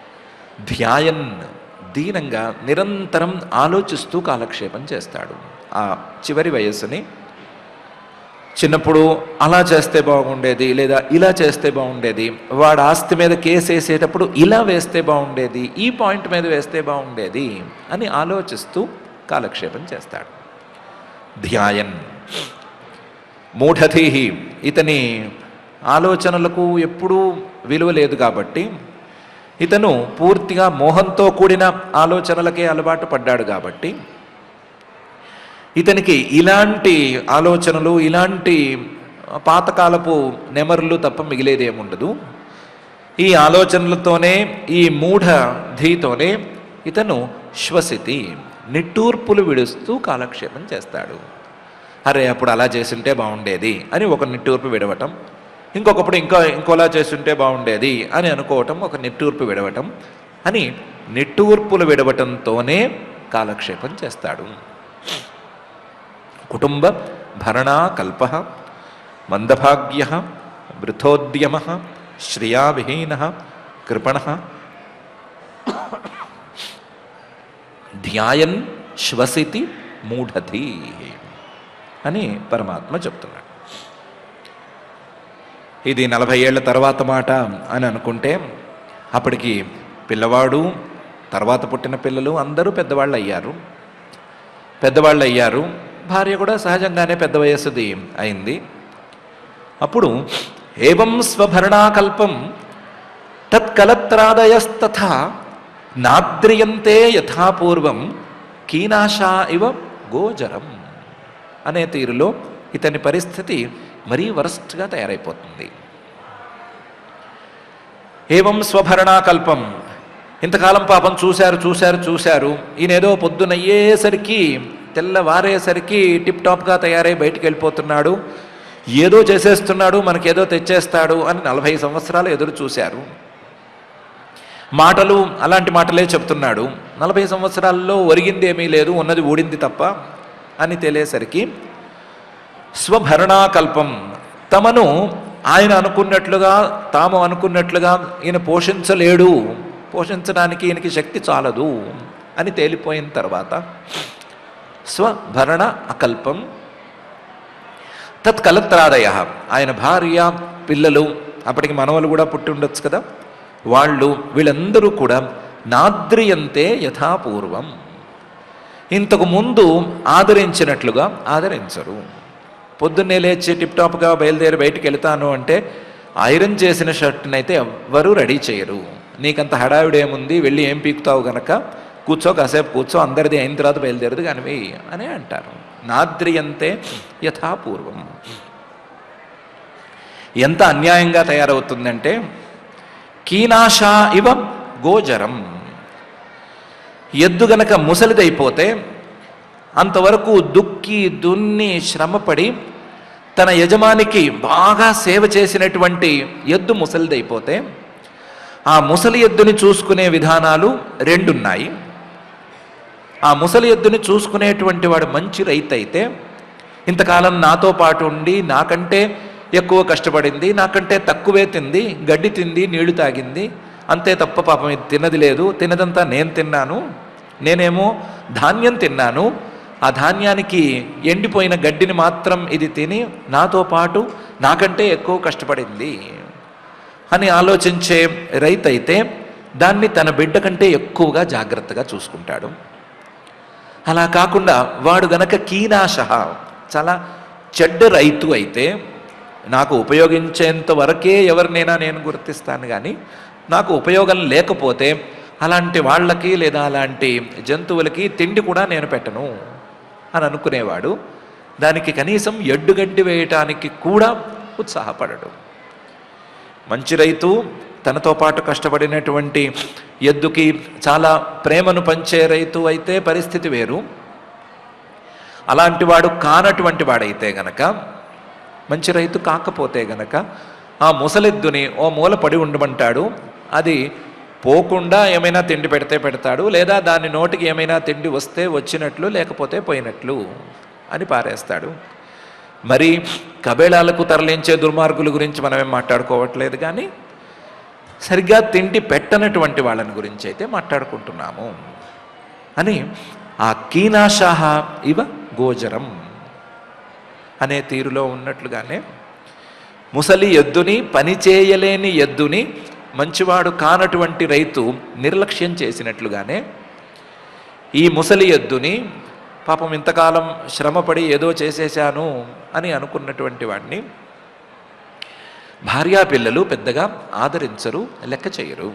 ధ్యాయన్, దీనంగా నిరంతరం ఆలోచిస్తూ కాలక్షేపం చేస్తాడు. ఆ చివరి వయస్సుని చిన్నప్పుడు అలా చేస్తే బాగుండేది, లేదా ఇలా చేస్తే బాగుండేది, వాడు ఆస్తి మీద కేసు వేసేటప్పుడు ఇలా వేస్తే బాగుండేది, ఈ పాయింట్ మీద వేస్తే బాగుండేది అని ఆలోచిస్తూ కాలక్షేపం చేస్తాడు. ధ్యాయన్ మూఢధీహి, ఇతని ఆలోచనలకు ఎప్పుడూ విలువ లేదు కాబట్టి, ఇతను పూర్తిగా మోహంతో కూడిన ఆలోచనలకే అలవాటు పడ్డాడు కాబట్టి, ఇతనికి ఇలాంటి ఆలోచనలు, ఇలాంటి పాతకాలపు నెమరులు తప్ప మిగిలేదేముండదు. ఈ ఆలోచనలతోనే, ఈ మూఢ ధీతోనే ఇతను శ్వసితి, నిట్టూర్పులు విడుస్తూ కాలక్షేపం చేస్తాడు. అరే అప్పుడు అలా చేస్తుంటే బాగుండేది అని ఒక నిట్టూర్పు విడవటం, ఇంకొకప్పుడు ఇంకోలా చేస్తుంటే బాగుండేది అని అనుకోవటం, ఒక నిట్టూర్పు విడవటం అని నిట్టూర్పులు విడవటంతోనే కాలక్షేపం చేస్తాడు. కుటుంబ భరణా కల్ప మందభాగ్య వృథోద్యమ శ్రియావిహీన కృపణ ధ్యాయన్ శ్వసితి మూఢధీ అని పరమాత్మ చెప్తున్నాడు. ఇది 40 ఏళ్ల తర్వాత మాట అని అనుకుంటే, అప్పటికి పిల్లవాడు, తర్వాత పుట్టిన పిల్లలు అందరూ పెద్దవాళ్ళు అయ్యారు. భార్య కూడా సహజంగానే పెద్ద వయస్సుది అయింది. అప్పుడు ఏవం స్వభరణాకల్పం తత్కలత్రాదయస్తథా నాద్రియంతే యథాపూర్వం కీనాశా ఇవ గోజరం అనే తీరులో ఇతని పరిస్థితి మరీ వరస్ట్గా తయారైపోతుంది. ఏవం స్వభరణాకల్పం, ఇంతకాలం పాపం చూశారు. ఈయనేదో పొద్దునయ్యేసరికి, తెల్లవారేసరికి టిప్ టాప్గా తయారై బయటికి వెళ్ళిపోతున్నాడు, ఏదో చేసేస్తున్నాడు, మనకేదో తెచ్చేస్తాడు అని 40 సంవత్సరాలు ఎదురు చూశారు. మాటలు అలాంటి మాటలే చెప్తున్నాడు. 40 సంవత్సరాల్లో ఒరిగింది ఏమీ లేదు, ఉన్నది ఊడింది తప్ప అని తెలియసరికి స్వభరణాకల్పం, తమను ఆయన అనుకున్నట్లుగా, తాము అనుకున్నట్లుగా ఈయన పోషించలేడు, పోషించడానికి ఈయనకి శక్తి చాలదు అని తేలిపోయిన తర్వాత స్వభరణ అకల్పం తత్కలత్రాదయ, ఆయన భార్య, పిల్లలు, అప్పటికి మనవలు కూడా పుట్టి ఉండొచ్చు కదా, వీళ్ళందరూ కూడా నాద్రియంతే యథాపూర్వం, ఇంతకు ముందు ఆదరించినట్లుగా ఆదరించరు. పొద్దున్నే లేచి టిప్ టాప్గా బయలుదేరి బయటికి వెళ్తాను అంటే ఐరన్ చేసిన షర్ట్నైతే ఎవ్వరూ రెడీ చేయరు. నీకంత హడావిడేముంది, వెళ్ళి ఏం పీకుతావు గనక కూర్చో, కాసేపు కూర్చో, అందరిది అయిన తర్వాత బయలుదేరదు కానివి అని అంటారు. నాద్రియంతే యథాపూర్వం. ఎంత అన్యాయంగా తయారవుతుందంటే, కీనాశా ఇవ గోజరం, ఎద్దు గనక ముసలిదైపోతే అంతవరకు దుక్కి దున్ని శ్రమపడి తన యజమానికి బాగా సేవ చేసినటువంటి ఎద్దు ముసలిదైపోతే, ఆ ముసలి ఎద్దుని చూసుకునే విధానాలు 2 ఉన్నాయి. ఆ ముసలి ఎద్దుని చూసుకునేటువంటి వాడు మంచి రైతు అయితే, ఇంతకాలం నాతో పాటు ఉండి నాకంటే ఎక్కువ కష్టపడింది, నాకంటే తక్కువే తింది, గడ్డి తింది, నీళ్లు తాగింది, అంతే తప్ప పాపం ఇది తిన్నది లేదు, తిన్నదంతా నేను తిన్నాను, నేనేమో ధాన్యం తిన్నాను, ఆ ధాన్యానికి ఎండిపోయిన గడ్డిని మాత్రం ఇది తిని నాతో పాటు నాకంటే ఎక్కువ కష్టపడింది అని ఆలోచించే రైతు అయితే దాన్ని తన బిడ్డ కంటే ఎక్కువగా జాగ్రత్తగా చూసుకుంటాడు. అలా కాకుండా వాడు గనక కీనాశ, చాలా చెడ్డ రైతు అయితే, నాకు ఉపయోగించేంత వరకే ఎవరినైనా నేను గుర్తిస్తాను, కానీ నాకు ఉపయోగం లేకపోతే అలాంటి వాళ్ళకి లేదా అలాంటి జంతువులకి తిండి కూడా నేను పెట్టను అని అనుకునేవాడు. దానికి కనీసం ఎడ్డుగడ్డి వేయటానికి కూడా ఉత్సాహపడడు. మంచి రైతు తనతో పాటు కష్టపడినటువంటి ఎద్దుకి చాలా ప్రేమను పంచే రైతు అయితే పరిస్థితి వేరు. అలాంటి వాడు కానటువంటి వాడైతే గనక, మంచి రైతు కాకపోతే గనక, ఆ ముసలెద్దుని ఓ మూల పడి ఉండమంటాడు. అది పోకుండా ఏమైనా తిండి పెడితే పెడతాడు, లేదా దాని నోటికి ఏమైనా తిండి వస్తే వచ్చినట్లు, లేకపోతే పోయినట్లు అని పారేస్తాడు. మరి కబేళాలకు తరలించే దుర్మార్గుల గురించి మనమేం మాట్లాడుకోవట్లేదు, కానీ సరిగ్గా తిండి పెట్టనటువంటి వాళ్ళని గురించి అయితే మాట్లాడుకుంటున్నాము అని. ఆ కీనాశాహ ఇవ గోచరం అనే తీరులో ఉన్నట్లుగానే ముసలి ఎద్దుని, పని చేయలేని ఎద్దుని మంచివాడు కానటువంటి రైతు నిర్లక్ష్యం చేసినట్లుగానే ఈ ముసలి ఎద్దుని పాపం ఇంతకాలం శ్రమపడి ఏదో చేసేశాను అని అనుకున్నటువంటి వాడిని భార్యా పిల్లలు పెద్దగా ఆదరించరు, లెక్క చేయరు.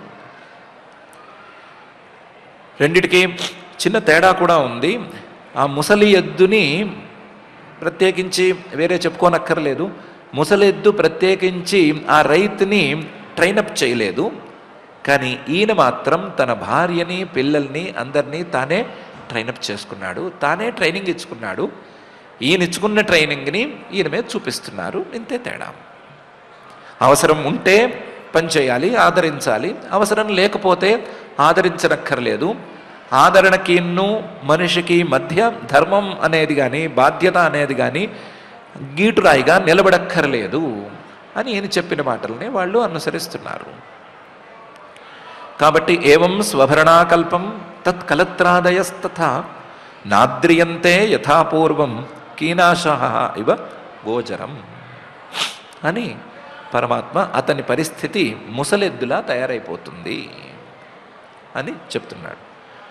రెండిటికి చిన్న తేడా కూడా ఉంది. ఆ ముసలి ఎద్దుని ప్రత్యేకించి వేరే చెప్పుకోనక్కర్లేదు. ముసలి ఎద్దు ప్రత్యేకించి ఆ రైతుని ట్రైనప్ చేయలేదు. కానీ ఈయన మాత్రం తన భార్యని, పిల్లల్ని అందరినీ తానే ట్రైనప్ చేసుకున్నాడు, తానే ట్రైనింగ్ ఇచ్చుకున్నాడు. ఈయన ఇచ్చుకున్న ట్రైనింగ్ని ఈయన మీద చూపిస్తున్నారు. ఇంతే తేడా. అవసరం ఉంటే పని చేయాలి, ఆదరించాలి. అవసరం లేకపోతే ఆదరించనక్కర్లేదు. ఆదరణకి మనిషికి మధ్య ధర్మం అనేది కానీ, బాధ్యత అనేది కానీ గీటురాయిగా నిలబడక్కర్లేదు అని ఈయన చెప్పిన మాటల్ని వాళ్ళు అనుసరిస్తున్నారు. కాబట్టి ఏవం స్వభరణాకల్పం తత్కలత్రాదయస్తథా నాద్రియంతే యథాపూర్వం కీనాశః ఇవ గోచరం అని పరమాత్మ అతని పరిస్థితి ముసలెద్దులా తయారైపోతుంది అని చెప్తున్నాడు.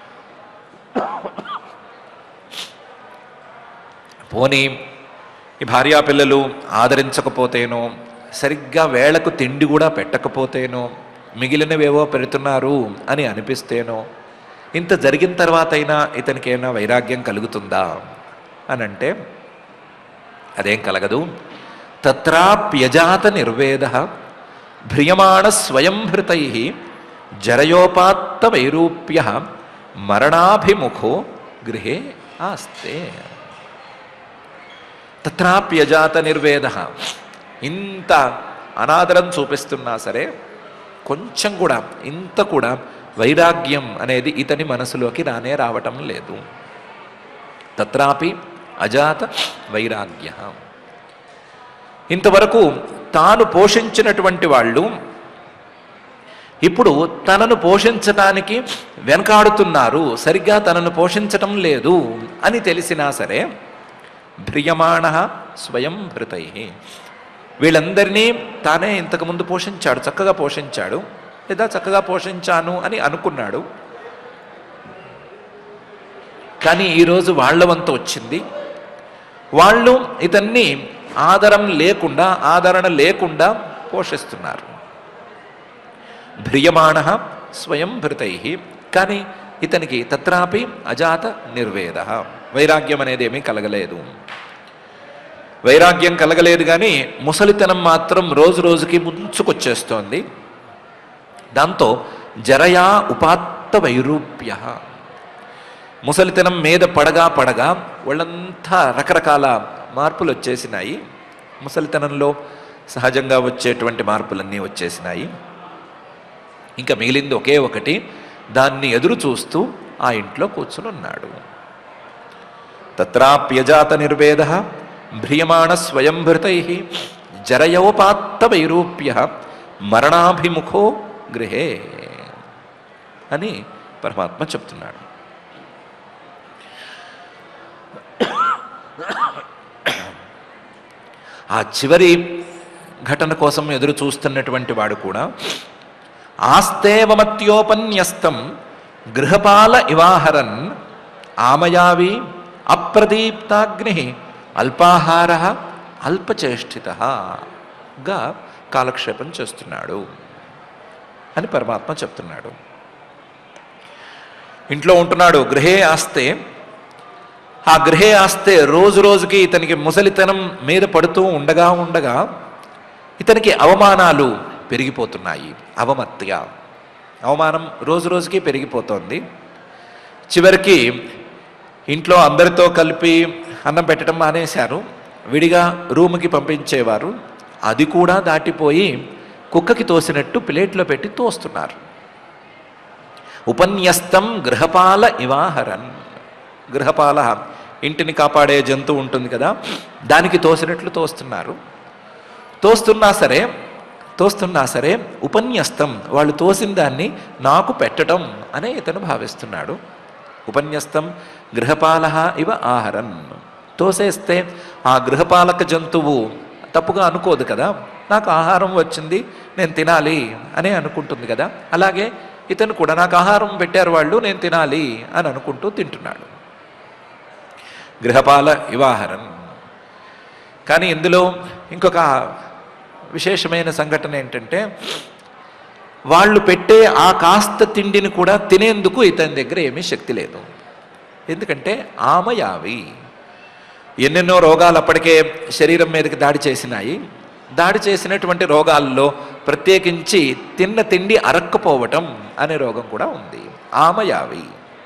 పోనీ ఈ భార్యా పిల్లలు ఆదరించకపోతేనో, సరిగ్గా వేళకు తిండి కూడా పెట్టకపోతేనో, మిగిలినవేవో పెడుతున్నారు అని అనిపిస్తేనో, ఇంత జరిగిన తర్వాత అయినా ఇతనికైనా వైరాగ్యం కలుగుతుందా అని అంటే అదేం కలగదు. తత్రాప్యజాత నిర్వేద భ్రియమాణ స్వయంభృతై జరయోపాత్త వైరూప్య మరణాభిముఖో గృహే ఆస్తే. తత్రాప్యజాత నిర్వేద, ఇంత అనాదరం చూపిస్తున్నా సరే కొంచెం కూడా, ఇంత కూడా వైరాగ్యం అనేది ఇతని మనసులోకి రావటం లేదు. తత్రాపి అజాత వైరాగ్య. ఇంతవరకు తాను పోషించినటువంటి వాళ్ళు ఇప్పుడు తనను పోషించటానికి వెనకాడుతున్నారు, సరిగ్గా తనను పోషించటం లేదు అని తెలిసినా సరే భ్రియమాణ స్వయం భృతై, వీళ్ళందరినీ తానే ఇంతకుముందు పోషించాడు, చక్కగా పోషించాడు, లేదా చక్కగా పోషించాను అని అనుకున్నాడు. కానీ ఈరోజు వాళ్ళ వంతు వచ్చింది. వాళ్ళు ఇతన్ని ఆదరణ లేకుండా పోషిస్తున్నారు. భ్రియమాణ స్వయం భృతై, కానీ ఇతనికి తత్రాపి అజాత నిర్వేద, వైరాగ్యం అనేది ఏమీ కలగలేదు. వైరాగ్యం కలగలేదు కానీ ముసలితనం మాత్రం రోజు రోజుకి ముంచుకొచ్చేస్తోంది. దాంతో జరయా ఉపాత్త వైరూప్య, ముసలితనం మీద పడగా వాళ్ళంతా రకరకాల మార్పులు వచ్చేసినాయి. ముసలితనంలో సహజంగా వచ్చేటువంటి మార్పులన్నీ వచ్చేసినాయి. ఇంకా మిగిలింది ఒకే ఒకటి, దాన్ని ఎదురు చూస్తూ ఆ ఇంట్లో కూర్చుని ఉన్నాడు. తత్రాప్యజాత నిర్వేద భ్రియమాణ స్వయంభృతై జరయోపాత్త వైరూప్య మరణాభిముఖో గృహే అని పరమాత్మ చెప్తున్నాడు. ఆ చివరి ఘటన కోసం ఎదురు చూస్తున్నటువంటి వాడు కూడా ఆస్తేవమత్యోపన్యస్తం గృహపాల ఇవాహరన్ ఆమయావి అప్రదీప్తాగ్ని అల్పాహార అల్పచేష్టితగా కాలక్షేపం చేస్తున్నాడు అని పరమాత్మ చెప్తున్నాడు. ఇంట్లో ఉంటున్నాడు, గృహే ఆస్తే. ఆ గృహే ఆస్తే రోజు రోజుకి ఇతనికి ముసలితనం మీద పడుతూ ఉండగా ఇతనికి అవమానాలు పెరిగిపోతున్నాయి. అవమానం రోజు రోజుకి పెరిగిపోతోంది. చివరికి ఇంట్లో అందరితో కలిపి అన్నం పెట్టడం మానేశారు. విడిగా రూముకి పంపించేవారు. అది కూడా దాటిపోయి కుక్కకి తోసినట్టు ప్లేట్లో పెట్టి తోస్తున్నారు. ఉపన్యస్తం గృహపాల ఇవాహరన్, గృహపాల ఇంటిని కాపాడే జంతువు ఉంటుంది కదా, దానికి తోసినట్లు తోస్తున్నారు. తోస్తున్నా సరే ఉపన్యస్తం, వాళ్ళు తోసిన దాన్ని నాకు పెట్టడం అనే ఇతను భావిస్తున్నాడు. ఉపన్యస్తం గృహపాల ఇవ ఆహరన్, తోసేస్తే ఆ గృహపాలక జంతువు తప్పుగా అనుకోదు కదా, నాకు ఆహారం వచ్చింది నేను తినాలి అని అనుకుంటుంది కదా. అలాగే ఇతను కూడా నాకు ఆహారం పెట్టారు వాళ్ళు, నేను తినాలి అని అనుకుంటూ తింటున్నాడు. గృహపాల ఇవాహరన్. కానీ ఇందులో ఇంకొక విశేషమైన సంఘటన ఏంటంటే, వాళ్ళు పెట్టే ఆ కాస్త తిండిని కూడా తినేందుకు ఇతని దగ్గర ఏమీ శక్తి లేదు. ఎందుకంటే ఆమయావి, ఎన్నెన్నో రోగాలు అప్పటికే శరీరం మీదకి దాడి చేసినాయి. దాడి చేసినటువంటి రోగాల్లో ప్రత్యేకించి తిన్న తిండి అరక్కపోవటం అనే రోగం కూడా ఉంది, ఆమయావి.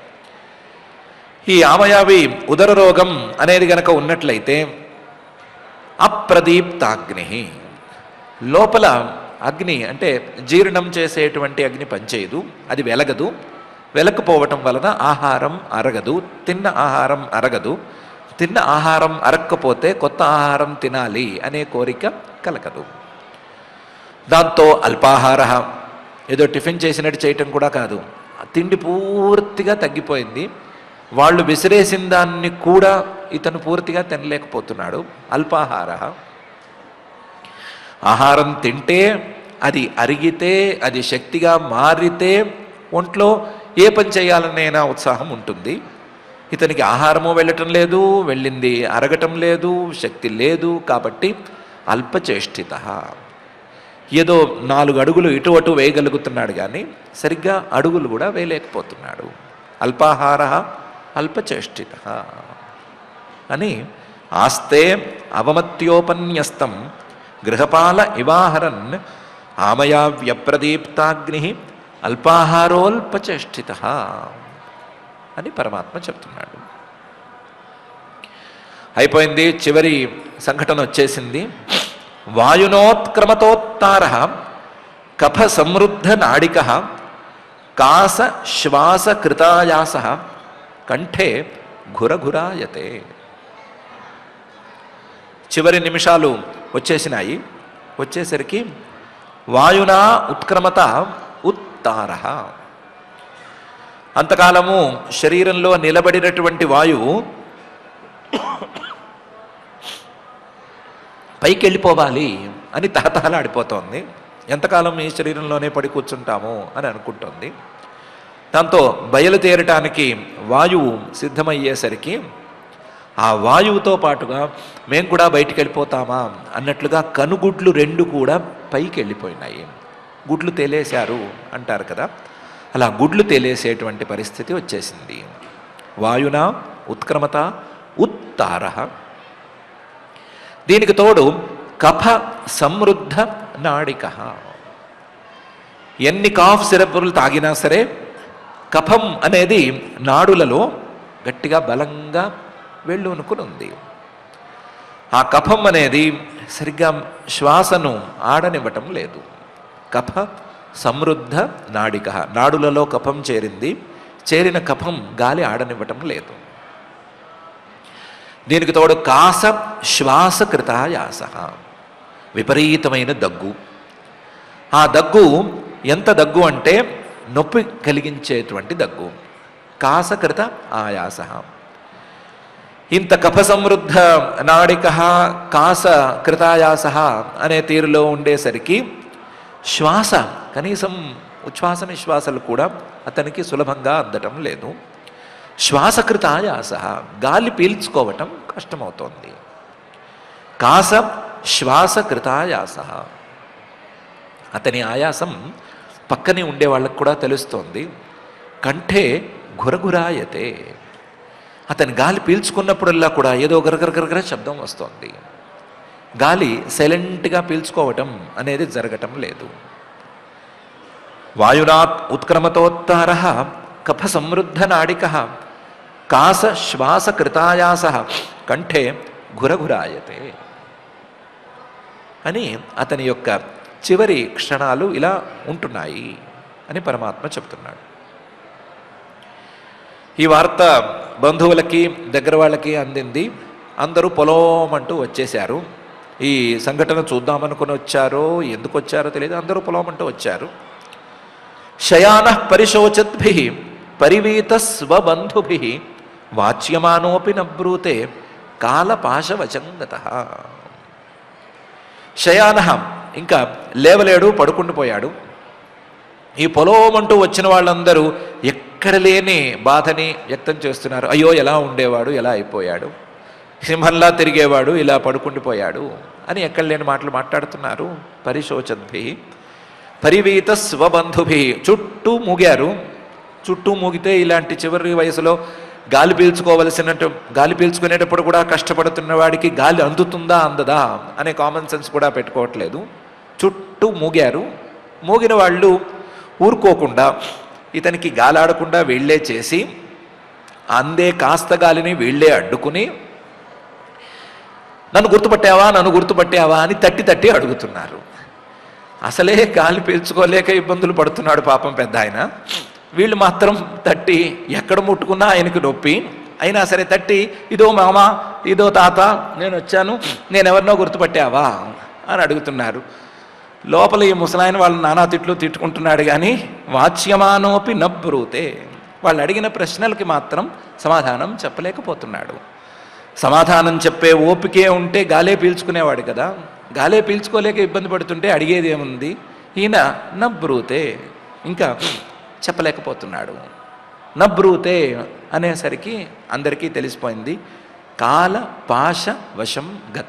ఈ ఆమయావి ఉదర రోగం అనేది గనక ఉన్నట్లయితే అప్రదీప్తాగ్ని, లోపల అగ్ని అంటే జీర్ణం చేసేటువంటి అగ్ని పనిచేయదు, అది వెలగదు. వెలకపోవటం వలన ఆహారం అరగదు, తిన్న ఆహారం అరగదు. తిన్న ఆహారం అరక్కపోతే కొత్త ఆహారం తినాలి అనే కోరిక కలగదు. దాంతో అల్పాహార, ఏదో టిఫిన్ చేసినట్టు చేయటం కూడా కాదు, తిండి పూర్తిగా తగ్గిపోయింది. వాళ్ళు విసిరేసిన దాన్ని కూడా ఇతను పూర్తిగా తినలేకపోతున్నాడు. అల్పాహార, ఆహారం తింటే అది అరిగితే అది శక్తిగా మారితే ఒంట్లో ఏ పని చేయాలనైనా ఉత్సాహం ఉంటుంది. ఇతనికి ఆహారము వెళ్ళటం లేదు, వెళ్ళింది అరగటం లేదు, శక్తి లేదు. కాబట్టి అల్పచేష్టిత, ఏదో 4 అడుగులు ఇటు అటు వేయగలుగుతున్నాడు కానీ సరిగ్గా అడుగులు కూడా వేయలేకపోతున్నాడు. అల్పాహార అల్పచేష్టిత అని ఆస్తే అవమత్యోపన్యస్తం గృహపాల ఇవాహరన్ ఆమయా వ్యప్రదీప్తాగ్ని అల్పాహారోల్పచేష్టిత అని పరమాత్మ చెప్తున్నాడు. అయిపోయింది, చివరి సంఘటన వచ్చేసింది. వాయునోత్క్రమతోత్తార కఫ సమృద్ధ నాడిక కాస శ్వాస కృతాయాస కంఠే ఘురఘురాయతే. చివరి నిమిషాలు వచ్చేసినాయి. వచ్చేసరికి వాయునా ఉత్క్రమత ఉత్తార, అంతకాలము శరీరంలో నిలబడినటువంటి వాయువు పైకి వెళ్ళిపోవాలి అని తహతహలాడిపోతోంది. ఎంతకాలం ఈ శరీరంలోనే పడి కూర్చుంటాము అని అనుకుంటోంది. దాంతో బయలుదేరటానికి వాయువు సిద్ధమయ్యేసరికి ఆ వాయువుతో పాటుగా మేము కూడా బయటికి వెళ్ళిపోతామా అన్నట్లుగా కనుగుడ్లు 2 కూడా పైకి వెళ్ళిపోయినాయి. గుడ్లు తేలేశారు అంటారు కదా, అలా గుడ్లు తేలేసేటువంటి పరిస్థితి వచ్చేసింది. వాయునా ఉత్క్రమత ఉత్తార. దీనికి తోడు కఫ సమృద్ధ నాడిక. ఎన్ని కాఫ్ సిరప్లు తాగినా సరే కఫం అనేది నాడులలో గట్టిగా బలంగా వెళ్ళునుకుని ఉంది. ఆ కఫం అనేది సరిగ్గా శ్వాసను ఆడనివ్వటం లేదు. కఫ సమృద్ధ నాడిక, నాడులలో కఫం చేరింది, చేరిన కఫం గాలి ఆడనివ్వటం లేదు. దీనికి తోడు కాస శ్వాసకృతాయాస, విపరీతమైన దగ్గు. ఆ దగ్గు ఎంత దగ్గు అంటే నొప్పి కలిగించేటువంటి దగ్గు. కాసకృత ఆయాస. ఇంత కఫ సమృద్ధ నాడిక కాస కృతాయాస అనే తీరులో ఉండేసరికి శ్వాస, కనీసం ఉచ్ఛ్వాస నిశ్వాసలు కూడా అతనికి సులభంగా అందటం లేదు. శ్వాసకృతాయాస, గాలి పీల్చుకోవటం కష్టమవుతోంది. కాస శ్వాసకృతాయాస, అతని ఆయాసం పక్కనే ఉండే వాళ్ళకు కూడా తెలుస్తోంది. కంఠే ఘురఘురాయతే, అతని గాలి పీల్చుకున్నప్పుడల్లా కూడా ఏదో గరగరగరగర శబ్దం వస్తోంది. గాలి సైలెంట్గా పీల్చుకోవటం అనేది జరగటం లేదు. వాయునాత్ ఉత్క్రమతోత్తార కఫ సమృద్ధ నాడిక కాస శ్వాస కృతాయాస కంఠే ఘురఘురాయతే అని అతని యొక్క చివరి క్షణాలు ఇలా ఉంటున్నాయి అని పరమాత్మ చెప్తున్నాడు. ఈ వార్త బంధువులకి దగ్గర వాళ్ళకి అందింది. అందరూ పొలోమంటూ వచ్చేశారు. ఈ సంఘటన చూద్దామనుకుని వచ్చారో ఎందుకు వచ్చారో తెలియదు, అందరూ పొలోమంటూ వచ్చారు. శయాన పరిశోచద్భి పరివీత స్వబంధుభి వాచ్యమానోపి నబ్రూతే కాలపాశవచంగత. శయాన, ఇంకా లేవలేడు, పడుకుండిపోయాడు. ఈ పొలోమంటూ వచ్చిన వాళ్ళందరూ ఎక్కడ లేని బాధని వ్యక్తం చేస్తున్నారు. అయ్యో ఎలా ఉండేవాడు, ఎలా అయిపోయాడు, సింహంలా తిరిగేవాడు, ఇలా పడుకుండిపోయాడు అని ఎక్కడ లేని మాటలు మాట్లాడుతున్నారు. పరిశోచద్భి పరివీత స్వబంధుభి, చుట్టూ మూగారు. చుట్టూ మూగితే ఇలాంటి చివరి వయసులో గాలి పీల్చుకునేటప్పుడు కూడా కష్టపడుతున్న వాడికి గాలి అందుతుందా అందదా అనే కామన్ సెన్స్ కూడా పెట్టుకోవట్లేదు. చుట్టూ మూగారు. మూగిన వాళ్ళు ఊరుకోకుండా ఇతనికి గాలాడకుండా వీళ్ళే చేసి అందే కాస్త గాలిని వీళ్ళే అడ్డుకుని నన్ను గుర్తుపట్టావా అని తట్టి అడుగుతున్నారు. అసలే గాలి పీల్చుకోలేక ఇబ్బందులు పడుతున్నాడు పాపం పెద్ద ఆయన. వీళ్ళు మాత్రం తట్టి ఎక్కడ ముట్టుకున్నా ఆయనకు నొప్పి, అయినా సరే తట్టి ఇదో మామ, ఇదో తాత, నేను వచ్చాను, నేనెవరినో గుర్తుపట్టావా అని అడుగుతున్నారు. లోపల ఈ ముసలాయన వాళ్ళు నానా తిట్టుకుంటున్నాడు కానీ వాచ్యమానోపి నబ్రూతే, వాళ్ళు అడిగిన ప్రశ్నలకి మాత్రం సమాధానం చెప్పలేకపోతున్నాడు. సమాధానం చెప్పే ఓపికే ఉంటే గాలే పీల్చుకునేవాడు కదా, గాలే పీల్చుకోలేక ఇబ్బంది పడుతుంటే అడిగేది ఏముంది. ఈయన నబ్రూతే, ఇంకా చెప్పలేకపోతున్నాడు. నబ్రూతే అనేసరికి అందరికీ తెలిసిపోయింది, కాల పాశ వశం గత.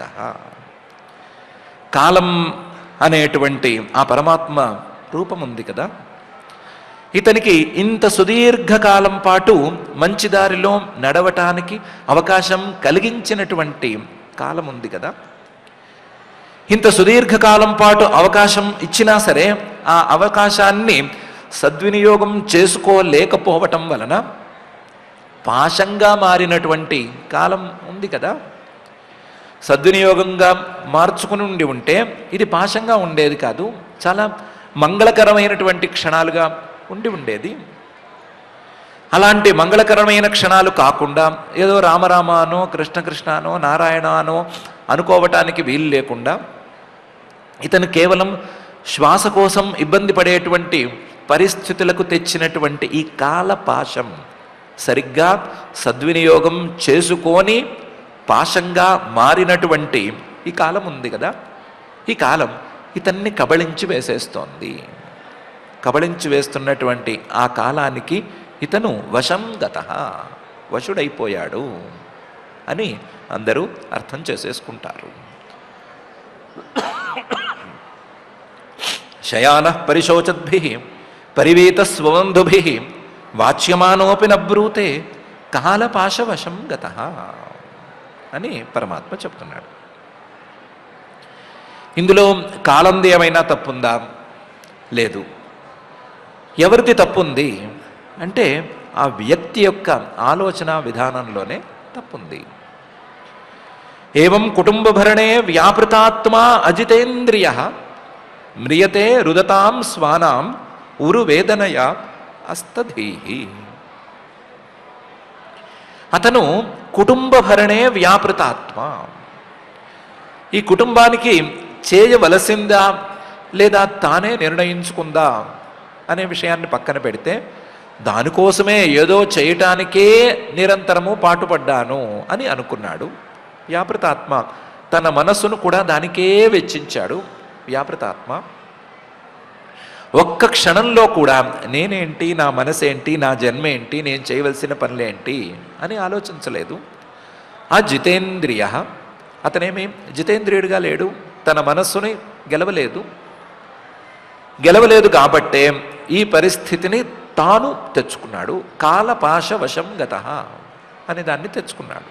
కాలం అనేటువంటి ఆ పరమాత్మ రూపం ఉంది కదా, ఇతనికి ఇంత సుదీర్ఘకాలం పాటు మంచి దారిలో నడవటానికి అవకాశం కలిగించినటువంటి కాలం ఉంది కదా, ఇంత సుదీర్ఘకాలం పాటు అవకాశం ఇచ్చినా సరే ఆ అవకాశాన్ని సద్వినియోగం చేసుకోలేకపోవటం వలన పాశంగా మారినటువంటి కాలం ఉంది కదా. సద్వినియోగంగా మార్చుకుని ఉంటే ఇది పాశంగా ఉండేది కాదు, చాలా మంగళకరమైనటువంటి క్షణాలుగా ఉండేది. అలాంటి మంగళకరమైన క్షణాలు కాకుండా ఏదో రామరామానో కృష్ణకృష్ణానో నారాయణానో అనుకోవటానికి వీలు లేకుండా ఇతను కేవలం శ్వాస కోసం ఇబ్బంది పడేటువంటి పరిస్థితులకు తెచ్చినటువంటి ఈ కాలపాశం సరిగ్గా సద్వినియోగం చేసుకొని పాశంగా మారినటువంటి ఈ కాలం ఉంది కదా, ఈ కాలం ఇతన్ని కబళించి వేసేస్తోంది. కబళించి వేస్తున్నటువంటి ఆ కాలానికి ఇతను వశం గతః, వశుడైపోయాడు అని అందరూ అర్థం చేసేసుకుంటారు. శయాన పరిశోచద్భి పరివీత స్వబంధుభి వాచ్యమానోపి నబ్రూతే కాలపాశవశం గతః అని పరమాత్మ చెప్తున్నాడు. ఇందులో కాలంది ఏమైనా తప్పుందా? లేదు. ఎవరిది తప్పుంది అంటే ఆ వ్యక్తి యొక్క ఆలోచన విధానంలోనే తప్పుంది. ఏవం కుటుంబభరణే వ్యాపృతాత్మా అజితేంద్రియ మ్రియతే రుదతాం స్వానాం ఉరువేదనయ అస్తధీహి. అతను కుటుంబభరణే వ్యాపృతాత్మ, ఈ కుటుంబానికి చేయవలసిందా లేదా తానే నిర్ణయించుకుందా అనే విషయాన్ని పక్కన పెడితే దానికోసమే ఏదో చేయటానికే నిరంతరము పాటుపడ్డాను అని అనుకున్నాడు. వ్యాపృతాత్మ తన మనస్సును కూడా దానికే వెచ్చించాడు. వ్యాపృతాత్మ ఒక్క క్షణంలో కూడా నేనేంటి, నా మనసేంటి, నా జన్మేంటి, నేను చేయవలసిన పనులేంటి అని ఆలోచించలేదు. ఆ జితేంద్రియ, అతనేమి జితేంద్రియుడిగా లేడు, తన మనస్సుని గెలవలేదు కాబట్టే ఈ పరిస్థితిని తాను తెచ్చుకున్నాడు. కాలపాశవశం గతః అనే దాన్ని తెచ్చుకున్నాడు.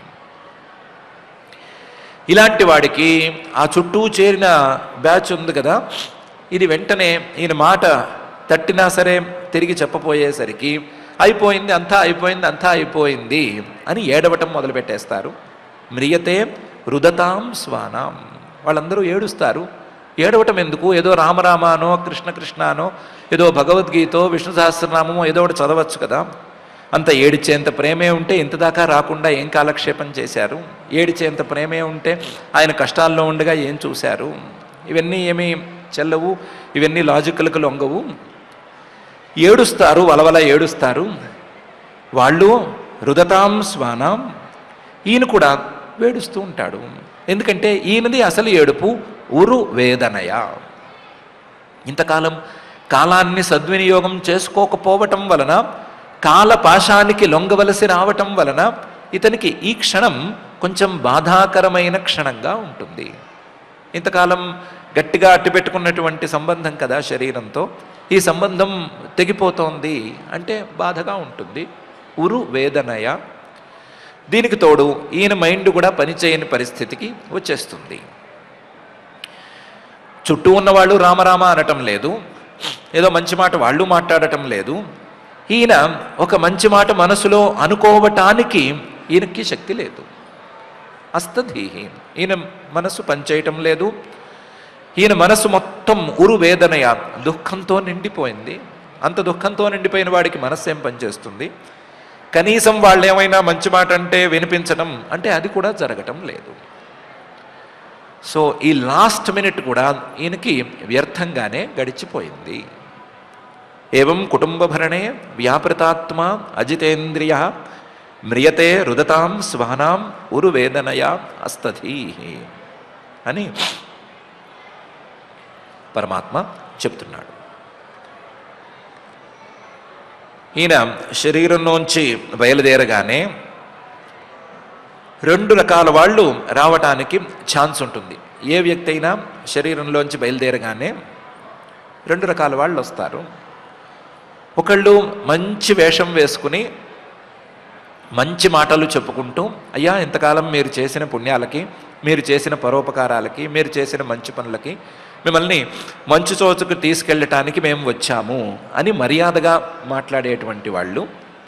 ఇలాంటి వాడికి ఆ చుట్టూ చేరిన బ్యాచ్ ఉంది కదా, ఇది వెంటనే ఈయన మాట తట్టినా సరే తిరిగి చెప్పపోయేసరికి అయిపోయింది, అంతా అయిపోయింది అని ఏడవటం మొదలుపెట్టేస్తారు. మ్రియతే రుదతాం స్వానాం, వాళ్ళందరూ ఏడుస్తారు. ఏడవటం ఎందుకు? ఏదో రామరామానో కృష్ణకృష్ణానో ఏదో భగవద్గీతో విష్ణు సహస్రనామమో ఏదో ఒకటి చదవచ్చు కదా. అంత ఏడిచేంత ప్రేమే ఉంటే ఇంతదాకా రాకుండా ఏం కాలక్షేపం చేశారు? ఏడిచేంత ప్రేమే ఉంటే ఆయన కష్టాల్లో ఉండగా ఏం చూశారు? ఇవన్నీ ఏమీ చెల్లవు, ఇవన్నీ లాజికల్కి లొంగవు. ఏడుస్తారు, వలవల ఏడుస్తారు వాళ్ళు. రుదతాం స్వానాం, ఈయన కూడా వేడుస్తూ ఉంటాడు. ఎందుకంటే ఈయనది అసలు ఏడుపు ఉరు వేదనయ. ఇంతకాలం కాలాన్ని సద్వినియోగం చేసుకోకపోవటం వలన, కాలపాశానికి లొంగవలసి రావటం వలన ఇతనికి ఈ క్షణం కొంచెం బాధాకరమైన క్షణంగా ఉంటుంది. ఇంతకాలం గట్టిగా అట్టిపెట్టుకున్నటువంటి సంబంధం కదా శరీరంతో, ఈ సంబంధం తెగిపోతోంది అంటే బాధగా ఉంటుంది. ఉరు వేదనయ. దీనికి తోడు ఈయన మైండ్ కూడా పనిచేయని పరిస్థితికి వచ్చేస్తుంది. చుట్టూ ఉన్నవాళ్ళు రామరామ అనటం లేదు, ఏదో మంచి మాట వాళ్ళు మాట్లాడటం లేదు. ఈయన ఒక మంచి మాట మనసులో అనుకోవటానికి ఈయనకి శక్తి లేదు. అస్తధీహి, ఈయన మనసు పనిచేయటం లేదు. ఈయన మనసు మొత్తం ఉరు వేదనయ, దుఃఖంతో నిండిపోయింది. అంత దుఃఖంతో నిండిపోయిన వాడికి మనస్సు ఏం పనిచేస్తుంది? కనీసం వాళ్ళు ఏమైనా మంచి మాట అంటే వినిపించడం అంటే అది కూడా జరగటం లేదు. సో ఈ లాస్ట్ మినిట్ కూడా ఈయనకి వ్యర్థంగానే గడిచిపోయింది. ఏవం కుటుంబభరణే వ్యాపృతాత్మ అజితేంద్రియ మ్రియతే రుదతాం స్వానాం ఉరువేదనయ అస్తధీ అని పరమాత్మ చెప్తున్నాడు. ఈయన శరీరంలోంచి బయలుదేరగానే 2 రకాల వాళ్ళు రావటానికి ఛాన్స్ ఉంటుంది. ఏ వ్యక్తి అయినా శరీరంలోంచి బయలుదేరగానే 2 రకాల వాళ్ళు వస్తారు. ఒకళ్ళు మంచి వేషం వేసుకుని మంచి మాటలు చెప్పుకుంటూ, అయ్యా ఇంతకాలం మీరు చేసిన పుణ్యాలకి, మీరు చేసిన పరోపకారాలకి, మీరు చేసిన మంచి పనులకి మిమ్మల్ని మంచు చోచుకు తీసుకెళ్ళటానికి మేము వచ్చాము అని మర్యాదగా మాట్లాడేటువంటి వాళ్ళు.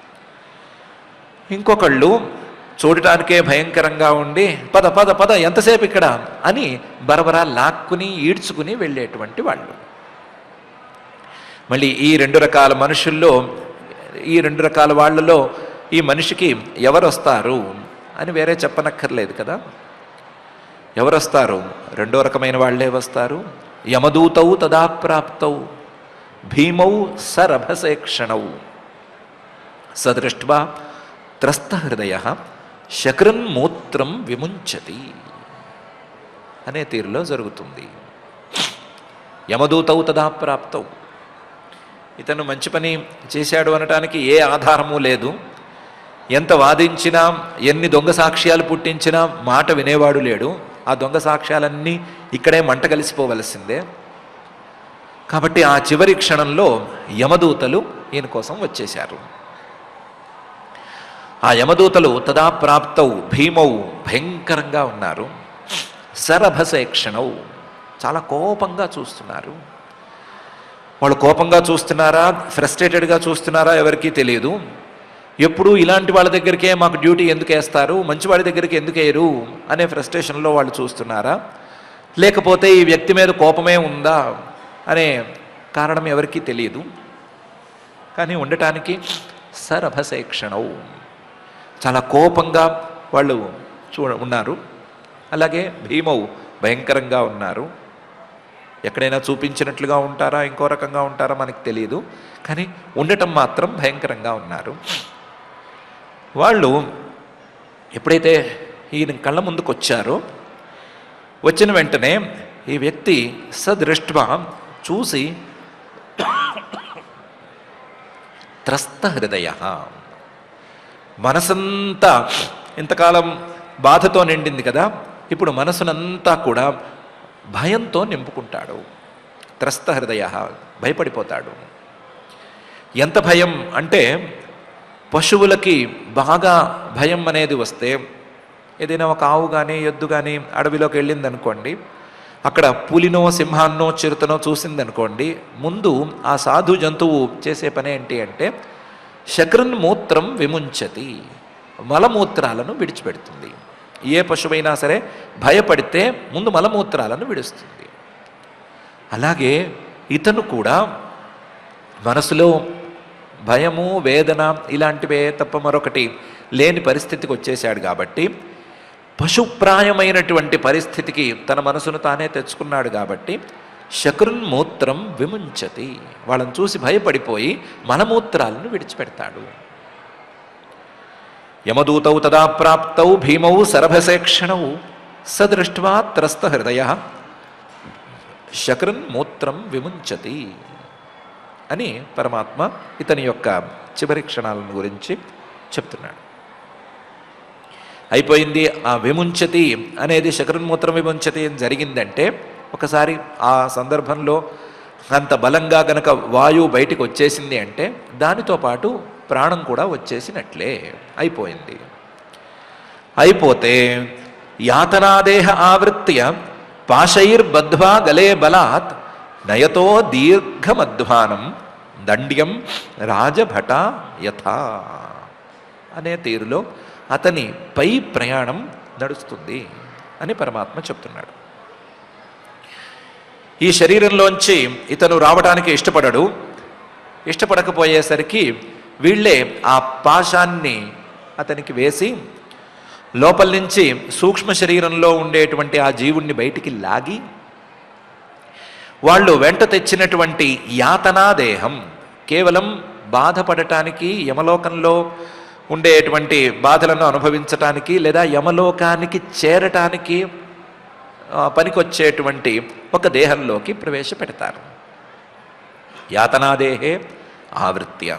ఇంకొకళ్ళు చూడటానికే భయంకరంగా ఉండి పద పద పద ఎంతసేపు ఇక్కడ అని బరబరా లాక్కుని ఈడ్చుకుని వెళ్ళేటువంటి వాళ్ళు. మళ్ళీ ఈ 2 రకాల మనుషుల్లో, ఈ 2 రకాల వాళ్ళలో ఈ మనిషికి ఎవరు వస్తారు అని వేరే చెప్పనక్కర్లేదు కదా. ఎవరు వస్తారు? 2వ రకమైన వాళ్ళే వస్తారు. యమదూతౌ తదా ప్రాప్తౌ భీమౌ సరభసేక్షణౌ సదృష్ట్వా త్రస్తహృదయ శకృన్మూత్రం విముంచతి అనే తీరులో జరుగుతుంది. యమదూతౌ తదా ప్రాప్తౌ. ఇతను మంచి పని చేశాడు అనటానికి ఏ ఆధారము లేదు. ఎంత వాదించినా, ఎన్ని దొంగ సాక్ష్యాలు పుట్టించినా మాట వినేవాడు లేడు. ఆ దొంగ సాక్ష్యాలన్నీ ఇక్కడే మంట కలిసిపోవలసిందే. కాబట్టి ఆ చివరి క్షణంలో యమదూతలు ఈయన కోసం వచ్చేశారు. ఆ యమదూతలు తదా ప్రాప్తౌ భీమౌ, భయంకరంగా ఉన్నారు. సరభసేక్షణౌ, చాలా కోపంగా చూస్తున్నారు. వాళ్ళు కోపంగా చూస్తున్నారా, ఫ్రస్ట్రేటెడ్గా చూస్తున్నారా ఎవరికీ తెలియదు. ఎప్పుడు ఇలాంటి వాళ్ళ దగ్గరికే మాకు డ్యూటీ ఎందుకు వేస్తారు, మంచివాడి దగ్గరికి ఎందుకు వేయరు అనే ఫ్రస్ట్రేషన్లో వాళ్ళు చూస్తున్నారా, లేకపోతే ఈ వ్యక్తి మీద కోపమే ఉందా అనే కారణం ఎవరికీ తెలియదు. కానీ ఉండటానికి సరభసేక్షణవు, చాలా కోపంగా వాళ్ళు ఉన్నారు. అలాగే భీమవు, భయంకరంగా ఉన్నారు. ఎక్కడైనా చూపించినట్లుగా ఉంటారా, ఇంకో రకంగా ఉంటారా మనకు తెలియదు, కానీ ఉండటం మాత్రం భయంకరంగా ఉన్నారు. వాళ్ళు ఎప్పుడైతే ఈయన కళ్ళ ముందుకు వచ్చారో, వచ్చిన వెంటనే ఈ వ్యక్తి సదృష్ట్వా, చూసి త్రస్త హృదయ, మనసంతా ఇంతకాలం బాధతో నిండింది కదా, ఇప్పుడు మనసునంతా కూడా భయంతో నింపుకుంటాడు. త్రస్త హృదయ, భయపడిపోతాడు. ఎంత భయం అంటే, పశువులకి బాగా భయం అనేది వస్తే, ఏదైనా ఒక ఆవు కానీ ఎద్దు కానీ అడవిలోకి వెళ్ళింది అనుకోండి, అక్కడ పులినో సింహాన్నో చిరుతనో చూసిందనుకోండి, ముందు ఆ సాధు జంతువు చేసే పని ఏంటి అంటే శకృన్మూత్రం విముంచతి, మలమూత్రాలను విడిచిపెడుతుంది. ఏ పశువైనా సరే భయపడితే ముందు మలమూత్రాలను విడుస్తుంది. అలాగే ఇతను కూడా మనసులో భయము, వేదన ఇలాంటివే తప్ప మరొకటి లేని పరిస్థితికి వచ్చేసాడు. కాబట్టి పశుప్రాయమైనటువంటి పరిస్థితికి తన మనసును తానే తెచ్చుకున్నాడు. కాబట్టి శకృన్మూత్రం విముంచతి, వాళ్ళని చూసి భయపడిపోయి మలమూత్రాలను విడిచిపెడతాడు. యమదూతౌ తదా ప్రాప్తౌ భీమౌ సరభసేక్షణౌ సదృష్ట్వా త్రస్త హృదయ శకృన్ మూత్రం విముంచతి అని పరమాత్మ ఇతని యొక్క చివరి క్షణాలను గురించి చెప్తున్నాడు. అయిపోయింది. ఆ విముంచతి అనేది శకృన్మూత్రం విముంచతి అని జరిగిందంటే ఒకసారి ఆ సందర్భంలో అంత బలంగా గనక వాయువు బయటికి వచ్చేసింది అంటే దానితో పాటు ప్రాణం కూడా వచ్చేసినట్లే అయిపోయింది. అయిపోతే యాతనాదేహ ఆవృత్య పాశైర్బద్ధ్వా గలే బలాత్ నయతో దీర్ఘమధ్వానం దండ్యం రాజభట యథా అనే తీరులో అతని పై ప్రయాణం నడుస్తుంది అని పరమాత్మ చెప్తున్నాడు. ఈ శరీరంలోంచి ఇతను రావడానికి ఇష్టపడడు. ఇష్టపడకపోయేసరికి వీళ్ళే ఆ పాశాన్ని అతనికి వేసి లోపల నుంచి సూక్ష్మ శరీరంలో ఉండేటువంటి ఆ జీవుణ్ణి బయటికి లాగి వాళ్ళు వెంట తెచ్చినటువంటి యాతనాదేహం కేవలం బాధపడటానికి, యమలోకంలో ఉండేటువంటి బాధలను అనుభవించటానికి లేదా యమలోకానికి చేరటానికి పనికొచ్చేటువంటి ఒక దేహంలోకి ప్రవేశపెడతారు. యాతనాదేహే ఆవృత్య.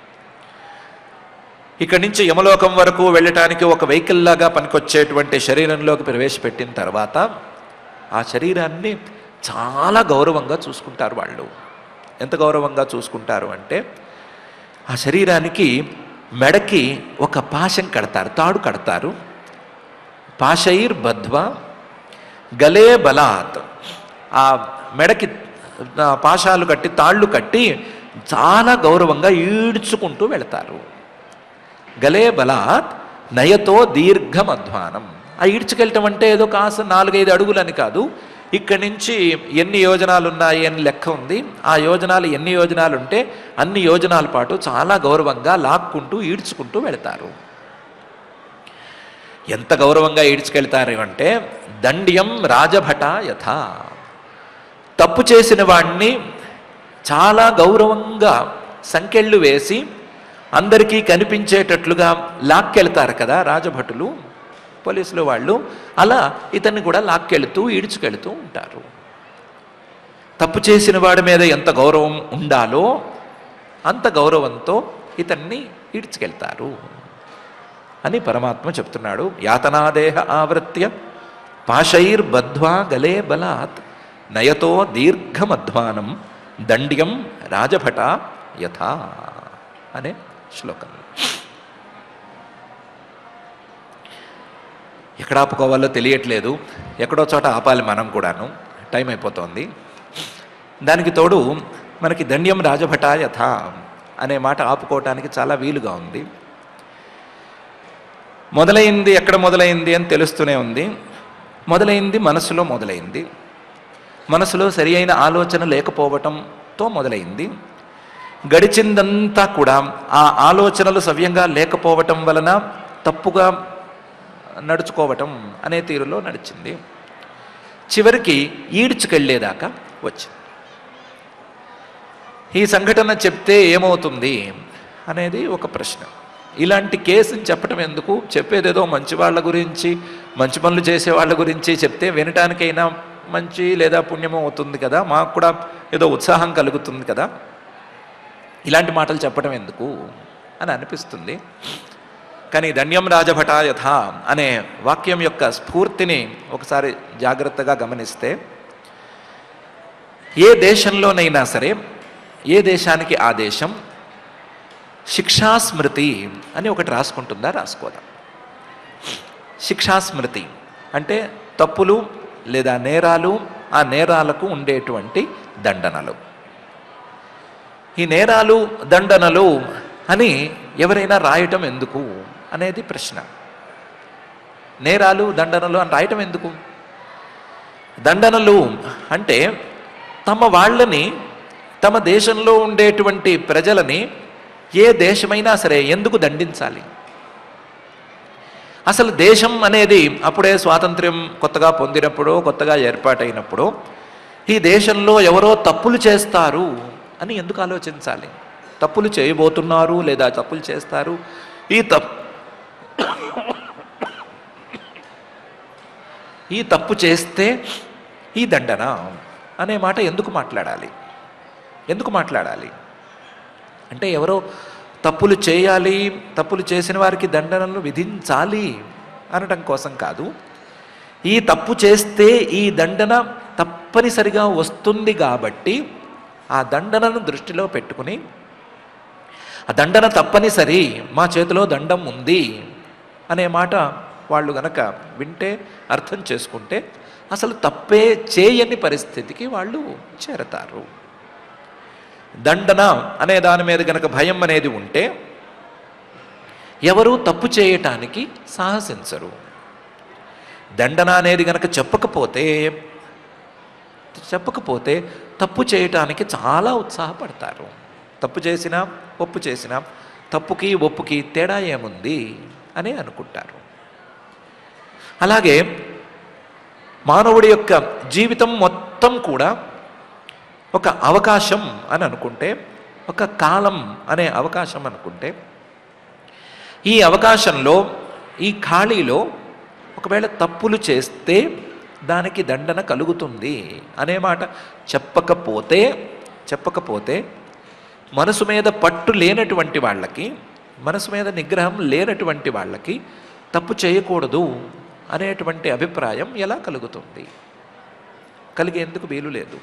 ఇక్కడి నుంచి యమలోకం వరకు వెళ్ళటానికి ఒక వెహికల్ లాగా పనికొచ్చేటువంటి శరీరంలోకి ప్రవేశపెట్టిన తర్వాత ఆ శరీరాన్ని చాలా గౌరవంగా చూసుకుంటారు వాళ్ళు. ఎంత గౌరవంగా చూసుకుంటారు అంటే ఆ శరీరానికి మెడకి ఒక పాశం కడతారు, తాడు కడతారు. పాశైర్బద్ధ్వా గలే బలాత్. ఆ మెడకి పాశాలు కట్టి తాళ్ళు కట్టి చాలా గౌరవంగా ఈడ్చుకుంటూ వెళతారు. గలే బలాత్ నయతో దీర్ఘమధ్వానం. ఆ ఈడ్చుకెళ్ళటం అంటే ఏదో కాస్త 4-5 అడుగులని కాదు. ఇక్కడి నుంచి ఎన్ని యోజనాలు ఉన్నాయి అని లెక్క ఉంది. ఆ యోజనాలు ఎన్ని యోజనాలు ఉంటే అన్ని యోజనాల పాటు చాలా గౌరవంగా లాక్కుంటూ ఈడ్చుకుంటూ వెళతారు. ఎంత గౌరవంగా ఈడ్చుకెళ్తారు అంటే దండ్యం రాజభట యథా. తప్పు చేసిన వాడిని చాలా గౌరవంగా సంకెళ్ళు వేసి అందరికీ కనిపించేటట్లుగా లాక్కెళ్తారు కదా రాజభటులు, పోలీసులు వాళ్ళు. అలా ఇతన్ని కూడా లాక్కెళ్తూ ఈడ్చుకెళ్తూ ఉంటారు. తప్పు చేసిన వాడి మీద ఎంత గౌరవం ఉండాలో అంత గౌరవంతో ఇతన్ని ఈడ్చుకెళ్తారు అని పరమాత్మ చెప్తున్నాడు. యాతనాదేహ ఆవృత్య పాశైర్బద్ధ్వా గలే బలాత్ నయతో దీర్ఘమధ్వానం దండ్యం రాజభట యథా అనే శ్లోకం. ఎక్కడ ఆపుకోవాలో తెలియట్లేదు. ఎక్కడో చోట ఆపాలి మనం కూడాను. టైం అయిపోతుంది. దానికి తోడు మనకి దండ్యం రాజభట యథ అనే మాట ఆపుకోవటానికి చాలా వీలుగా ఉంది. మొదలైంది ఎక్కడ మొదలైంది అని తెలుస్తూనే ఉంది. మొదలైంది మనసులో మొదలైంది. మనసులో సరి అయిన ఆలోచన లేకపోవటంతో మొదలైంది. గడిచిందంతా కూడా ఆ ఆలోచనలు సవ్యంగా లేకపోవటం వలన తప్పుగా నడుచుకోవటం అనే తీరులో నడిచింది. చివరికి ఈడ్చుకెళ్ళేదాకా వచ్చింది. ఈ సంఘటన చెప్తే ఏమవుతుంది అనేది ఒక ప్రశ్న. ఇలాంటి కేసుని చెప్పటం ఎందుకు? చెప్పేదేదో మంచి వాళ్ళ గురించి, మంచి పనులు చేసే వాళ్ళ గురించి చెప్తే వినటానికైనా మంచి లేదా పుణ్యమో అవుతుంది కదా, మాకు కూడా ఏదో ఉత్సాహం కలుగుతుంది కదా. ఇలాంటి మాటలు చెప్పడం ఎందుకు అని అనిపిస్తుంది. కానీ దండ్యం రాజభట యథ అనే వాక్యం యొక్క స్ఫూర్తిని ఒకసారి జాగ్రత్తగా గమనిస్తే ఏ దేశంలోనైనా సరే, ఏ దేశానికి ఆ దేశం శిక్షాస్మృతి అని ఒకటి రాసుకుంటుందా? రాసుకోదా? శిక్షాస్మృతి అంటే తప్పులు లేదా నేరాలు, ఆ నేరాలకు ఉండేటువంటి దండనలు. ఈ నేరాలు దండనలు అని ఎవరైనా రాయటం ఎందుకు అనేది ప్రశ్న. నేరాలు దండనలు అని రాయటం ఎందుకు? దండనలు అంటే తమ వాళ్ళని, తమ దేశంలో ఉండేటువంటి ప్రజలని ఏ దేశమైనా సరే ఎందుకు దండించాలి? అసలు దేశం అనేది అప్పుడే స్వాతంత్ర్యం కొత్తగా పొందినప్పుడు, కొత్తగా ఏర్పాటైనప్పుడు ఈ దేశంలో ఎవరో తప్పులు చేస్తారు అని ఎందుకు ఆలోచించాలి? తప్పులు చేయబోతున్నారు లేదా తప్పులు చేస్తారు, ఈ ఈ తప్పు చేస్తే ఈ దండన అనే మాట ఎందుకు మాట్లాడాలి? ఎందుకు మాట్లాడాలి అంటే ఎవరో తప్పులు చేయాలి, తప్పులు చేసిన వారికి దండనలు విధించాలి అనటం కోసం కాదు. ఈ తప్పు చేస్తే ఈ దండన తప్పనిసరిగా వస్తుంది కాబట్టి ఆ దండనను దృష్టిలో పెట్టుకుని, ఆ దండన తప్పనిసరి, మా చేతిలో దండం ఉంది అనే మాట వాళ్ళు గనక వింటే, అర్థం చేసుకుంటే అసలు తప్పే చేయని పరిస్థితికి వాళ్ళు చేరతారు. దండన అనే దాని మీద గనక భయం అనేది ఉంటే ఎవరూ తప్పు చేయటానికి సాహసించరు. దండన అనేది గనక చెప్పకపోతే తప్పు చేయటానికి చాలా ఉత్సాహపడతారు. తప్పు చేసినా ఒప్పు చేసినా తప్పుకి ఒప్పుకి తేడా ఏముంది అని అనుకుంటారు. అలాగే మానవుడి యొక్క జీవితం మొత్తం కూడా ఒక అవకాశం అని అనుకుంటే, ఒక కాలం అనే అవకాశం అనుకుంటే, ఈ అవకాశంలో ఈ ఖాళీలో ఒకవేళ తప్పులు చేస్తే దానికి దండన కలుగుతుంది అనే మాట చెప్పకపోతే మనసు మీద పట్టు లేనటువంటి వాళ్ళకి, మనసు మీద నిగ్రహం లేనటువంటి వాళ్ళకి తప్పు చేయకూడదు అనేటువంటి అభిప్రాయం ఎలా కలుగుతుంది? కలిగేందుకు వీలు లేదు.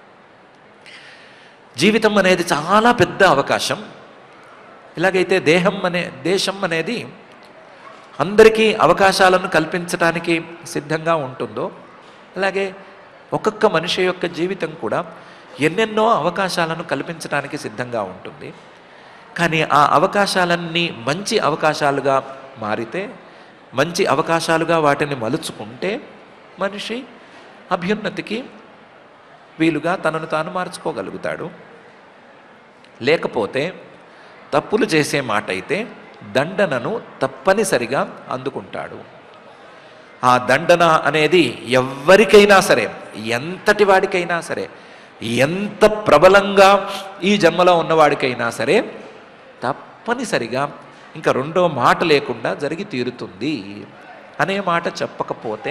జీవితం అనేది చాలా పెద్ద అవకాశం. ఇలాగైతే దేశం అనేది అందరికీ అవకాశాలను కల్పించడానికి సిద్ధంగా ఉంటుందో, అలాగే ఒక్కొక్క మనిషి యొక్క జీవితం కూడా ఎన్నెన్నో అవకాశాలను కల్పించడానికి సిద్ధంగా ఉంటుంది. కానీ ఆ అవకాశాలన్నీ మంచి అవకాశాలుగా మారితే, మంచి అవకాశాలుగా వాటిని మలుచుకుంటే మనిషి అభ్యున్నతికి వీలుగా తనను తాను మార్చుకోగలుగుతాడు. లేకపోతే తప్పులు చేసే మాట అయితే దండనను తప్పనిసరిగా అందుకుంటాడు. ఆ దండన అనేది ఎవ్వరికైనా సరే, ఎంతటి వాడికైనా సరే, ఎంత ప్రబలంగా ఈ జన్మలో ఉన్నవాడికైనా సరే తప్పనిసరిగా ఇంకా రెండో మాట లేకుండా జరిగి తీరుతుంది అనే మాట చెప్పకపోతే,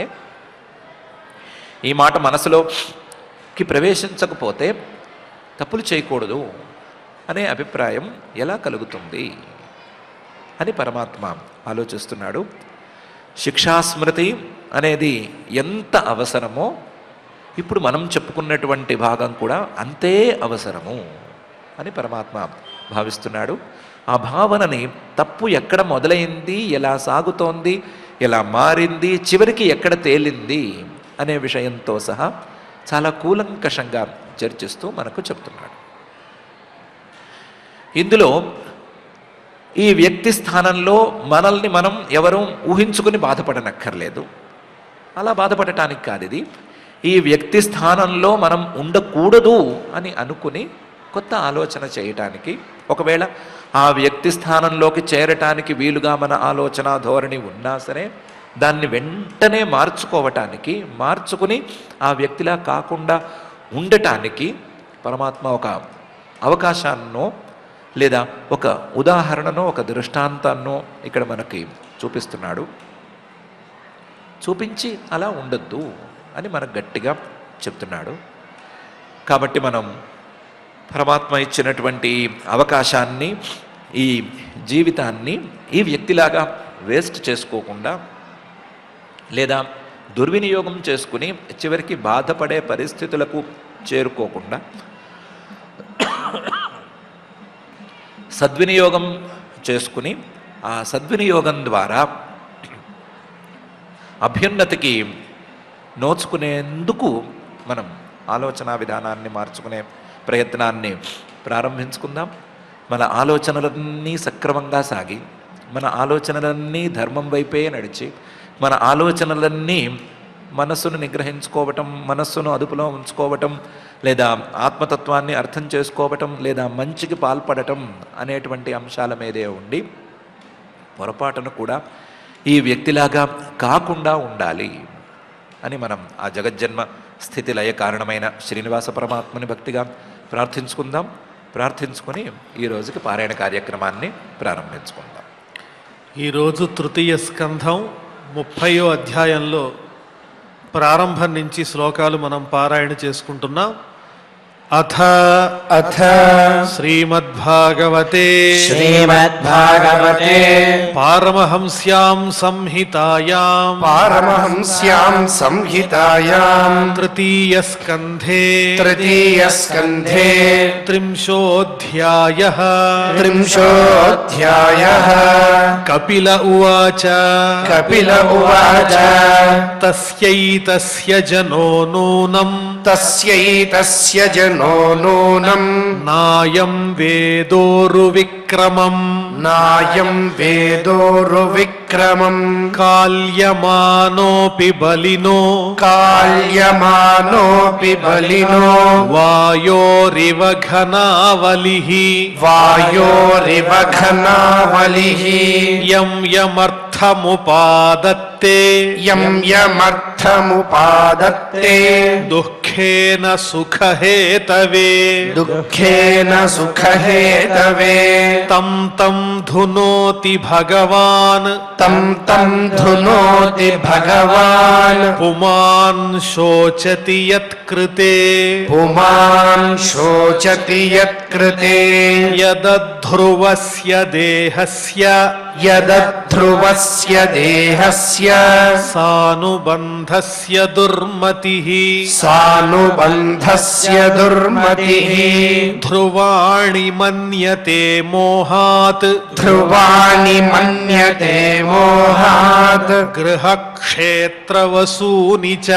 ఈ మాట మనసులోకి ప్రవేశించకపోతే తప్పులు చేయకూడదు అనే అభిప్రాయం ఎలా కలుగుతుంది అని పరమాత్మ ఆలోచిస్తున్నాడు. శిక్షాస్మృతి అనేది ఎంత అవసరమో ఇప్పుడు మనం చెప్పుకున్నటువంటి భాగం కూడా అంతే అవసరము అని పరమాత్మ భావిస్తున్నాడు. ఆ భావనని తప్పు ఎక్కడ మొదలైంది, ఎలా సాగుతోంది, ఎలా మారింది, చివరికి ఎక్కడ తేలింది అనే విషయంతో సహా చాలా కూలంకషంగా చర్చిస్తూ మనకు చెప్తున్నాడు. ఇందులో ఈ వ్యక్తి స్థానంలో మనల్ని మనం ఎవరూ ఊహించుకుని బాధపడనక్కర్లేదు. అలా బాధపడటానికి కాదు ఇది. ఈ వ్యక్తి స్థానంలో మనం ఉండకూడదు అని అనుకుని కొత్త ఆలోచన చేయటానికి, ఒకవేళ ఆ వ్యక్తి స్థానంలోకి చేరటానికి వీలుగా మన ఆలోచన ధోరణి ఉన్నా సరే దాన్ని వెంటనే మార్చుకుని ఆ వ్యక్తిలా కాకుండా ఉండటానికి పరమాత్మ ఒక అవకాశాన్నో లేదా ఒక ఉదాహరణనో ఒక దృష్టాంతాన్నో ఇక్కడ మనకి చూపిస్తున్నాడు. చూపించి అలా ఉండొద్దు అని మనకు గట్టిగా చెప్తున్నాడు. కాబట్టి మనం పరమాత్మ ఇచ్చినటువంటి అవకాశాన్ని, ఈ జీవితాన్ని ఈ వ్యక్తిలాగా వేస్ట్ చేసుకోకుండా లేదా దుర్వినియోగం చేసుకుని చివరికి బాధపడే పరిస్థితులకు చేరుకోకుండా సద్వినియోగం చేసుకుని ఆ సద్వినియోగం ద్వారా అభ్యున్నతికి నోచుకునేందుకు మనం ఆలోచన విధానాన్ని మార్చుకునే ప్రయత్నాన్ని ప్రారంభించుకుందాం. మన ఆలోచనలన్నీ సక్రమంగా సాగి, మన ఆలోచనలన్నీ ధర్మం వైపే నడిచి, మన ఆలోచనలన్నీ మనస్సును నిగ్రహించుకోవటం, మనస్సును అదుపులో ఉంచుకోవటం, లేదా ఆత్మతత్వాన్ని అర్థం చేసుకోవటం, లేదా మంచికి పాల్పడటం అనేటువంటి అంశాల మీదే ఉండి పొరపాటును కూడా ఈ వ్యక్తిలాగా కాకుండా ఉండాలి అని మనం ఆ జగజ్జన్మ స్థితి లయ కారణమైన శ్రీనివాస పరమాత్మని భక్తిగా ప్రార్థించుకుందాం. ప్రార్థించుకొని ఈ రోజుకి పారాయణ కార్యక్రమాన్ని ప్రారంభించుకుందాం. ఈరోజు తృతీయ స్కంధం 30వ అధ్యాయంలో ప్రారంభం నుంచి శ్లోకాలు మనం పారాయణ చేసుకుంటున్నాం. అథ అథ శ్రీమద్భాగవతే శ్రీమద్భాగవతే పారమహంస్యాం సంహితాయాం పారమహంస్యాం సంహితాయాం తృతీయ స్కంధే తృతీయ స్కంధే త్రింశోऽధ్యాయః త్రింశోऽధ్యాయః కపిల ఉవాచ కపిల ఉవాచ తస్యైతస్య జనో నూనం తస్యైతస్య జనో నూనం నాయం వేదోరువిక్రమం నాయం వేదోరువిక్రమం కాల్యమానోపి బలినో కాల్యమానోపి బలినో వాయోరివ ఘనావలిః వాయోరివ ఘనావలిః యం యమర్థముపాదత్తే యం యమర్థముపాదత్తే దుఃఖేన సుఖహేతవే దుఃఖేన సుఖహేతవే తం తం ధునోతి భగవాన్ తం తం ధునోతి భగవాన్ పుమాన్ శోచతి యత్కృతే పుమాన్ శోచతి యత్కృతే యదధ్రువస్య దేహస్య యదధ్రువస్య దేహస్య సానుబంధస్య దుర్మతిః సానుబంధస్య దుర్మతిః ధ్రువాణి మన్యతే మోహాత్ ధ్రువాణి మన్యతే మోహాత్ గృహక్షేత్రవసూని చ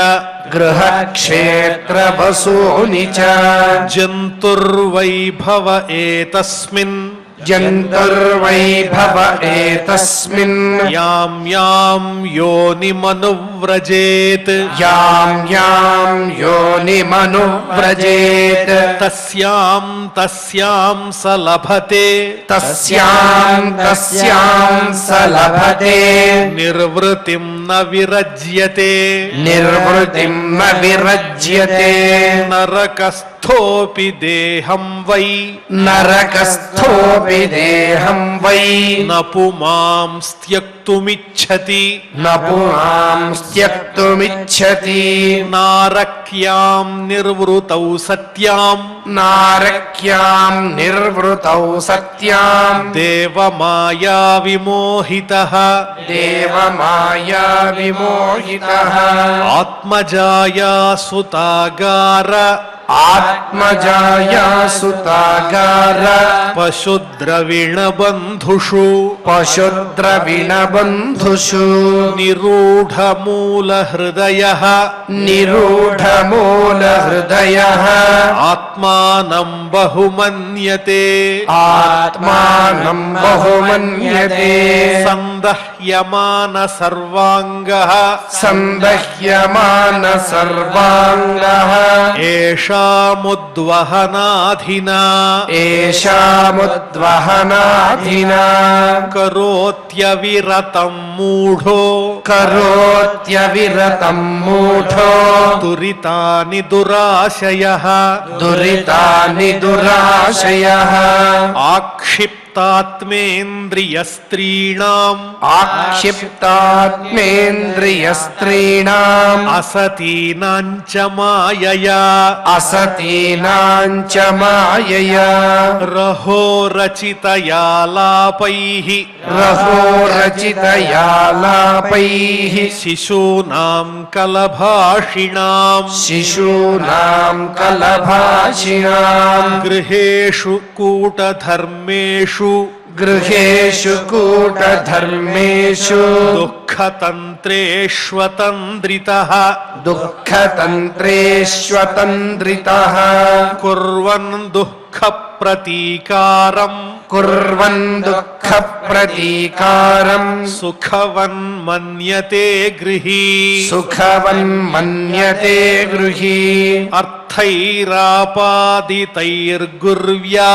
గృహక్షేత్రవసూని చ జంతుర్వైభవ ఏతస్మిన్ జంతుర్వైభవ ఏతస్మిన్ యాం యాం యోనిమనువ్రజేత్ యాం యాం యోనిమనువ్రజేత్ తస్యాం తస్యాం స లభతే తస్యాం తస్యాం స లభతే నిర్వృతిం న విరజ్యతే నిర్వృతిం న విరజ్యతే నరకస్థోపి దేహం వై నరకస్థోపి దేహం వై న పుమాంస్త్యక్తుమిచ్చతి న పుమాంస్త్యక్తుమిచ్చతి నారక్యాం నిర్వృతౌ సత్యాం నారక్యాం నిర్వృతౌ సత్యాం దేవమాయా విమోహితః దేవమాయా విమోహితః ఆత్మజాయా సుతాగార ఆత్మజాయా సుతాగార పశుద్రవిణబంధుషు పశుద్రవిణబంధుషు నిరూఢమూలహృదయః నిరూఢమూలహృదయః ఆత్మానం బహుమన్యతే ఆత్మానం బహుమన్యతే సందహ్యమాన సర్వాంగః సందహ్యమాన సర్వాంగః ఏషాముద్వహనాధినా ఏషాముద్వహనాధినా కరోత్యవిరతం మూఢో కరోత్యవిరతం మూఢో దురితాని దురాశయః దురితాని దురాశయః ఆక్షిప్తాత్మేంద్రియస్త్రీణాం ఆక్షిప్తాత్మేంద్రియస్త్రీణాం అసతీనాం చ మాయయా అసతీనాం చ మాయయా రహోరచితయాలాపైః రహోరచితయాలాపైః శిశూనాం కలభాషిణాం శిశూనాం కలభాషిణాం గృహేషు కూటధర్మేషు గృహేషు కూటధర్మేషు దుఃఖతంత్రేష్వతంద్రితః దుఃఖతంత్రేష్వతంద్రితః కుర్వన్ దుఃఖప్రతీకారం కుర్వన్ దుఃఖప్రతీకారం సుఖవన్ మన్యతే గృహీ సుఖవన్ మన్యతే గృహీ అర్థ అర్థైరాపాదితైర్గుర్వ్యా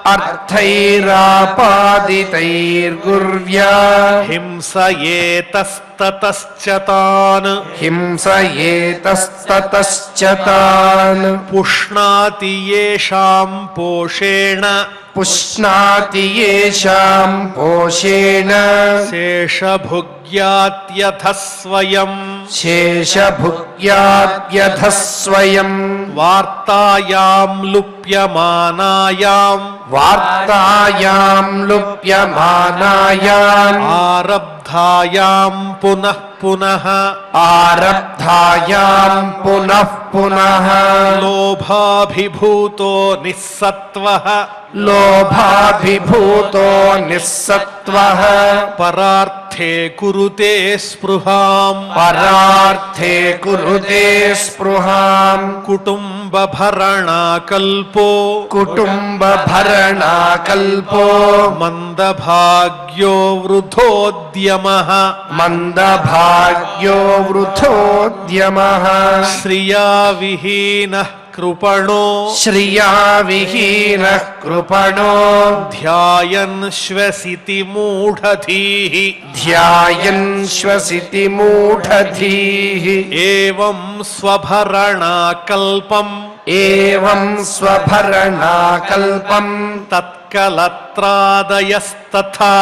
అర్థైరాపాదితైర్గుర్వ్యా హింసయేతస్తతశ్చ తాన్ హింసయేతస్తతశ్చ తాన్ పుష్ణాతి యేషాం పోషేణ పుష్ణాతి యేషాం పోషేణ శేషభుగ్యాత్యథ స్వయం శేషభుగ్యాద్యథ స్వయం వార్తాయాం లుప్యమానాయాం వార్తాయాం లుప్యమానాయాం ఆరబ్ధాయాం పునః పునః ఆరబ్ధాయాం పునః పునః లోభాభిభూతో నిస్సత్వః లోభాభిభూతో నిస్సత్వః పరార్థే కురుతే స్పృహాం పరార్థే కురుతే స్పృహాం కుటుంబభరణాకల్పో కుటుంబభరణాకల్పో మందభాగ్యో వృథోద్యమః మందభాగ్యో వృథోద్యమః శ్రియా విహీనః కృపణో శ్రియా విహీనః కృపణో ధ్యాయన్ శ్వసితి మూఢధీః ధ్యాయన్ శ్వసితి మూఢధీః ఏవం స్వభరణాకల్పం ఏవం స్వభరణాకల్పం తత్కలత్రాదయస్తథా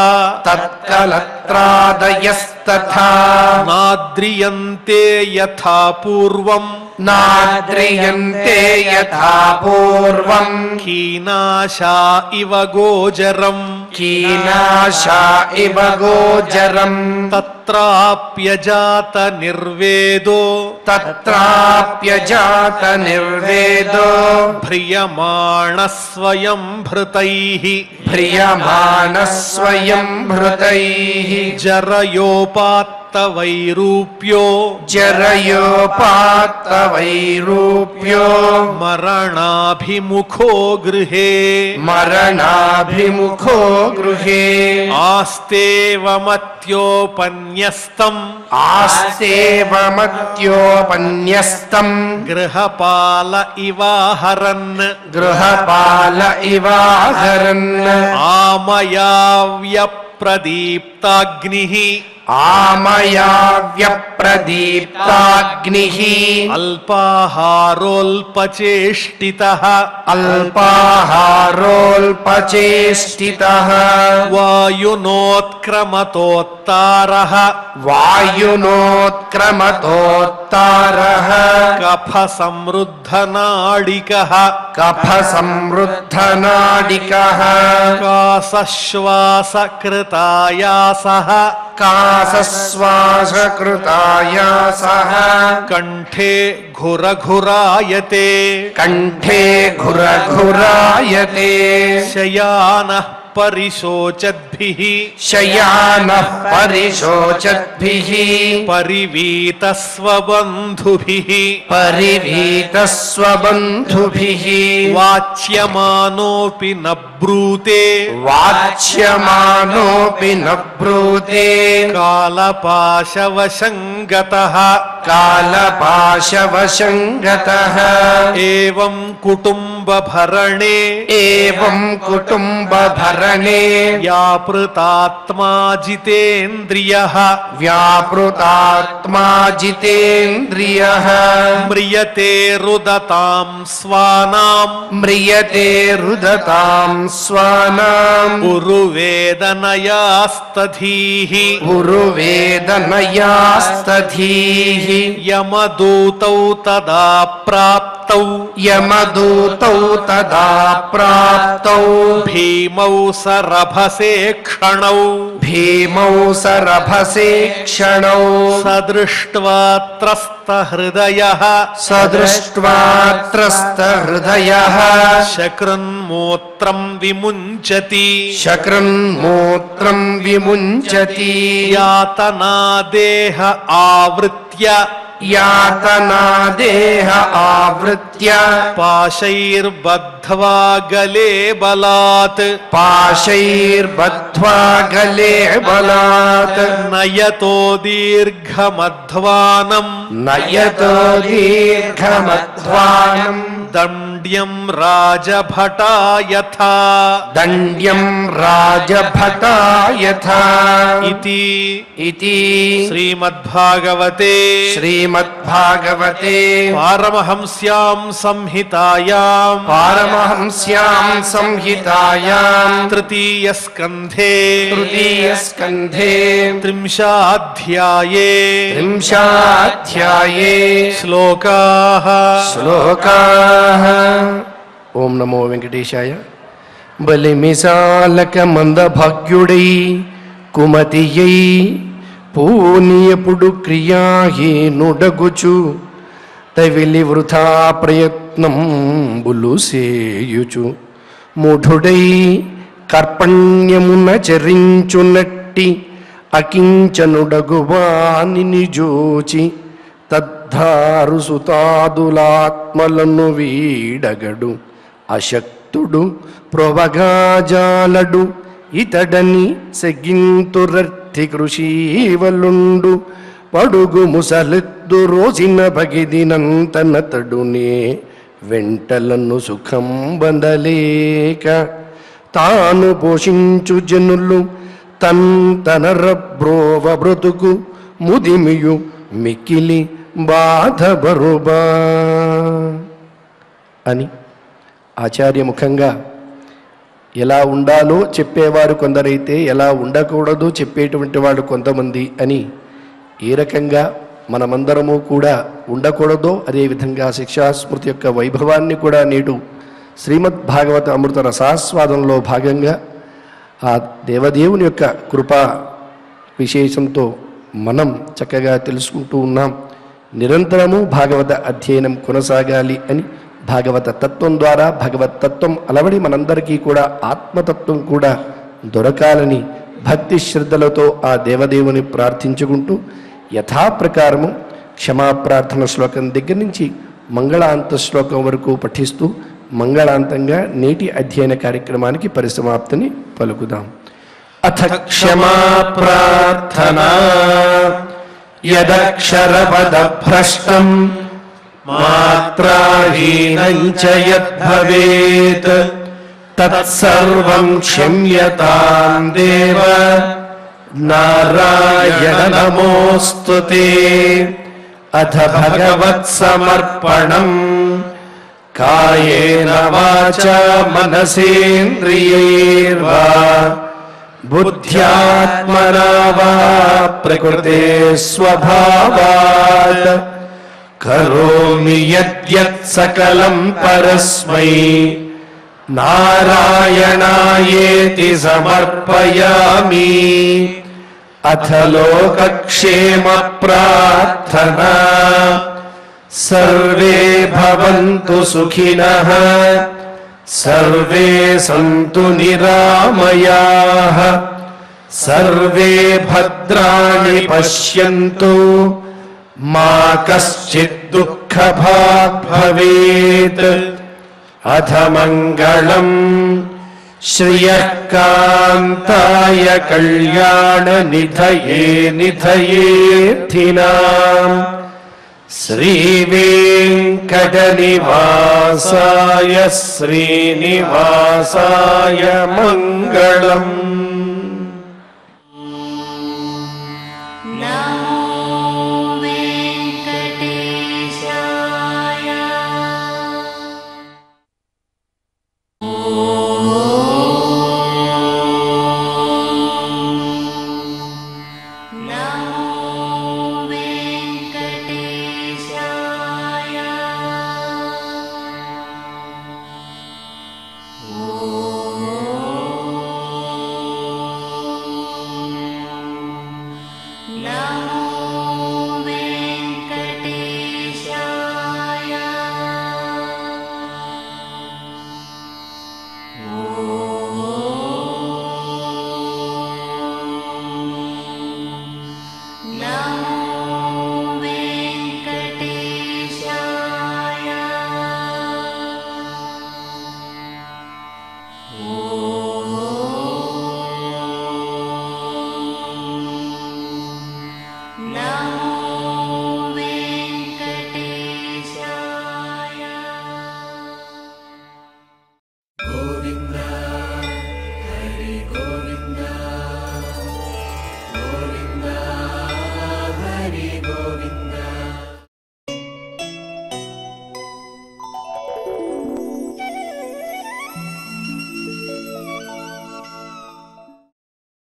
తత్కలత్రాదయస్తథా నాద్రియంతే యథా పూర్వం నాద్రియంతే యథా పూర్వం కీనాశా ఇవ గోచరం కీనాశా ఇవ గోచరం తత్రాప్యజాత నిర్వేదో తత్రాప్యజాత నిర్వేదో భ్రియమాణ స్వయం భృతైః ప్రియమాణః స్వయం భృతైః జరయోపాత్తవైరూప్యో జరయోపాత్తవైరూప్యో మరణాభిముఖో గృహే మరణాభిముఖో గృహే ఆస్తేవమత్యోపన్యస్తం ఆస్తేవమత్యోపన్యస్తం గృహపాల ఇవాహరన్ గృహపాల ఇవాహరన్ ఆమయావ్యప్రదీప్తాగ్నిః ఆమయావ్యప్రదీప్తాగ్నిః అల్పాహారోల్పచేష్టితః అల్పాహారోల్పచేష్టితః వాయునోత్క్రమతోత్తారః వాయునోత్క్రమతోత్తారః కఫ సమృద్ధనాళికః కఫ సమృద్ధనాడికః కాసశ్వాసకృతాయాసః కాసశ్వాసకృతాయాసః కంఠే ఘురఘురాయతే కంఠే ఘురఘురాయతే శయానః పరిశోచద్భిః శయానః పరిశోచద్భిః పరివీతస్వబంధుభిః పరివీతస్వబంధుభిః వాచ్యమానోపి న బ్రూతే వాచ్యమానోపి న బ్రూతే కాలపాశవశంగతః కాలపాశవశంగతః ఏవం కుటుంబభరణే ఏవం కుటుంబభరణే వ్యాపృతాత్మా జితేంద్రియః వ్యాపృతాత్మా జితేంద్రియః మ్రియతే రుదతాం స్వానాం మ్రియతే రుదతాం స్వానాం ఉరువేదనయాస్తధీః ఉరువేదనయాస్తధీః యమదూతౌ తదా ప్రాప్తౌ యమదూతౌ తదా ప్రాప్తౌ భీమౌ సరభసే క్షణౌ భీమౌ సరభసే క్షణౌ సదృష్ట్వా త్రస్తహృదయః సదృష్ట్వా త్రస్తహృదయః శకృన్మూత్రం విముంచతి శకృన్మూత్రం విముంచతి యాతనా దేహ ఆవృత్య యాతనా దేహ ఆవృత్య పాశైర్బద్ధ్వా గలే బలాత్ పాశైర్బద్ధ్వా గలే బలాత్ నయతో దీర్ఘమధ్వానం నయతో దీర్ఘమధ్వానం దండ్యం రాజభటా యథా దండ్యం రాజభటా యథా ఇతి శ్రీమద్భాగవతే శ్రీమద్భాగవతే పారమహంస్యాం సంహితాయాం సంహితాయాం తృతీయ స్కంధే త్రింశాధ్యాయే శ్లోకాః ఓం నమో వెంకటేశాయ. బలిమిసాలక మందభాగ్యుడై కుమతియై పూనియపుడు క్రియాహీనుడగుచు తవిలి వృథా ప్రయత్నం బులుసేయుచు మూఢుడై కర్పణ్యమున చరించునట్టి అకించనుడగువాని నిజోచి తద్ధారు సుతాదులాత్మలను వీడగడు అశక్తుడు ప్రొవగాజాలడు ఇతడని సెగింతురర్థి కృషీవలుండు పడుగు ముసలెద్దు రోజున భగిదినంతనతడునే వెంటలను సుఖం బందలేక తాను పోషించు జనులు తనర బ్రోవ బ్రతుకు ముదిమియు మిక్కిలి బాధ బరుబా అని ఆచార్యముఖంగా ఎలా ఉండాలో చెప్పేవారు కొందరైతే ఎలా ఉండకూడదు చెప్పేటువంటి వాళ్ళు కొంతమంది అని ఏ రకంగా మనమందరము కూడా ఉండకూడదో అదేవిధంగా శిక్షాస్మృతి యొక్క వైభవాన్ని కూడా నేడు శ్రీమద్ భాగవత అమృత రసాస్వాదంలో భాగంగా ఆ దేవదేవుని యొక్క కృపా విశేషంతో మనం చక్కగా తెలుసుకుంటూ ఉన్నాం. నిరంతరము భాగవత అధ్యయనం కొనసాగాలి అని భాగవత తత్వం ద్వారా భగవత్ తత్వం అలవడి మనందరికీ కూడా ఆత్మతత్వం కూడా దొరకాలని భక్తి శ్రద్ధలతో ఆ దేవదేవుని ప్రార్థించుకుంటూ యథాప్రకారము క్షమాప్రార్థన శ్లోకం దగ్గర నుంచి మంగళాంత శ్లోకం వరకు పఠిస్తూ మంగళాంతంగా నేటి అధ్యయన కార్యక్రమానికి పరిసమాప్తిని పలుకుదాం. అథ క్షమా ప్రార్థనా యదక్షరపదభ్రష్టం మాత్రాహీనం చ యద్భవేత్ తత్సర్వం క్షమ్యతాం దేవ నారాయణ నమోస్తుతే. అథ భగవత్సమర్పణం కాయేన వాచా మనసేంద్రియైర్వా బుద్ధ్యాత్మనా వా ప్రకృతే స్వభావాత్ కరోమి యద్యత్ సకలం పరస్మై నారాయణాయేతి సమర్పయామి. అథ లోకక్షేమ ప్రార్థనా సర్వే భవంతు సుఖినః సర్వే సంతు నిరామయాః సర్వే భద్రాణి పశ్యంతు మా కశ్చిద్ దుఃఖభాగ్ భవేత్. అథ మంగళం శ్రియః కాంతాయ కళ్యాణ నిధయే నిధయేర్థినాం శ్రీ వెంకటనివాసాయ శ్రీనివాసాయ మంగళం.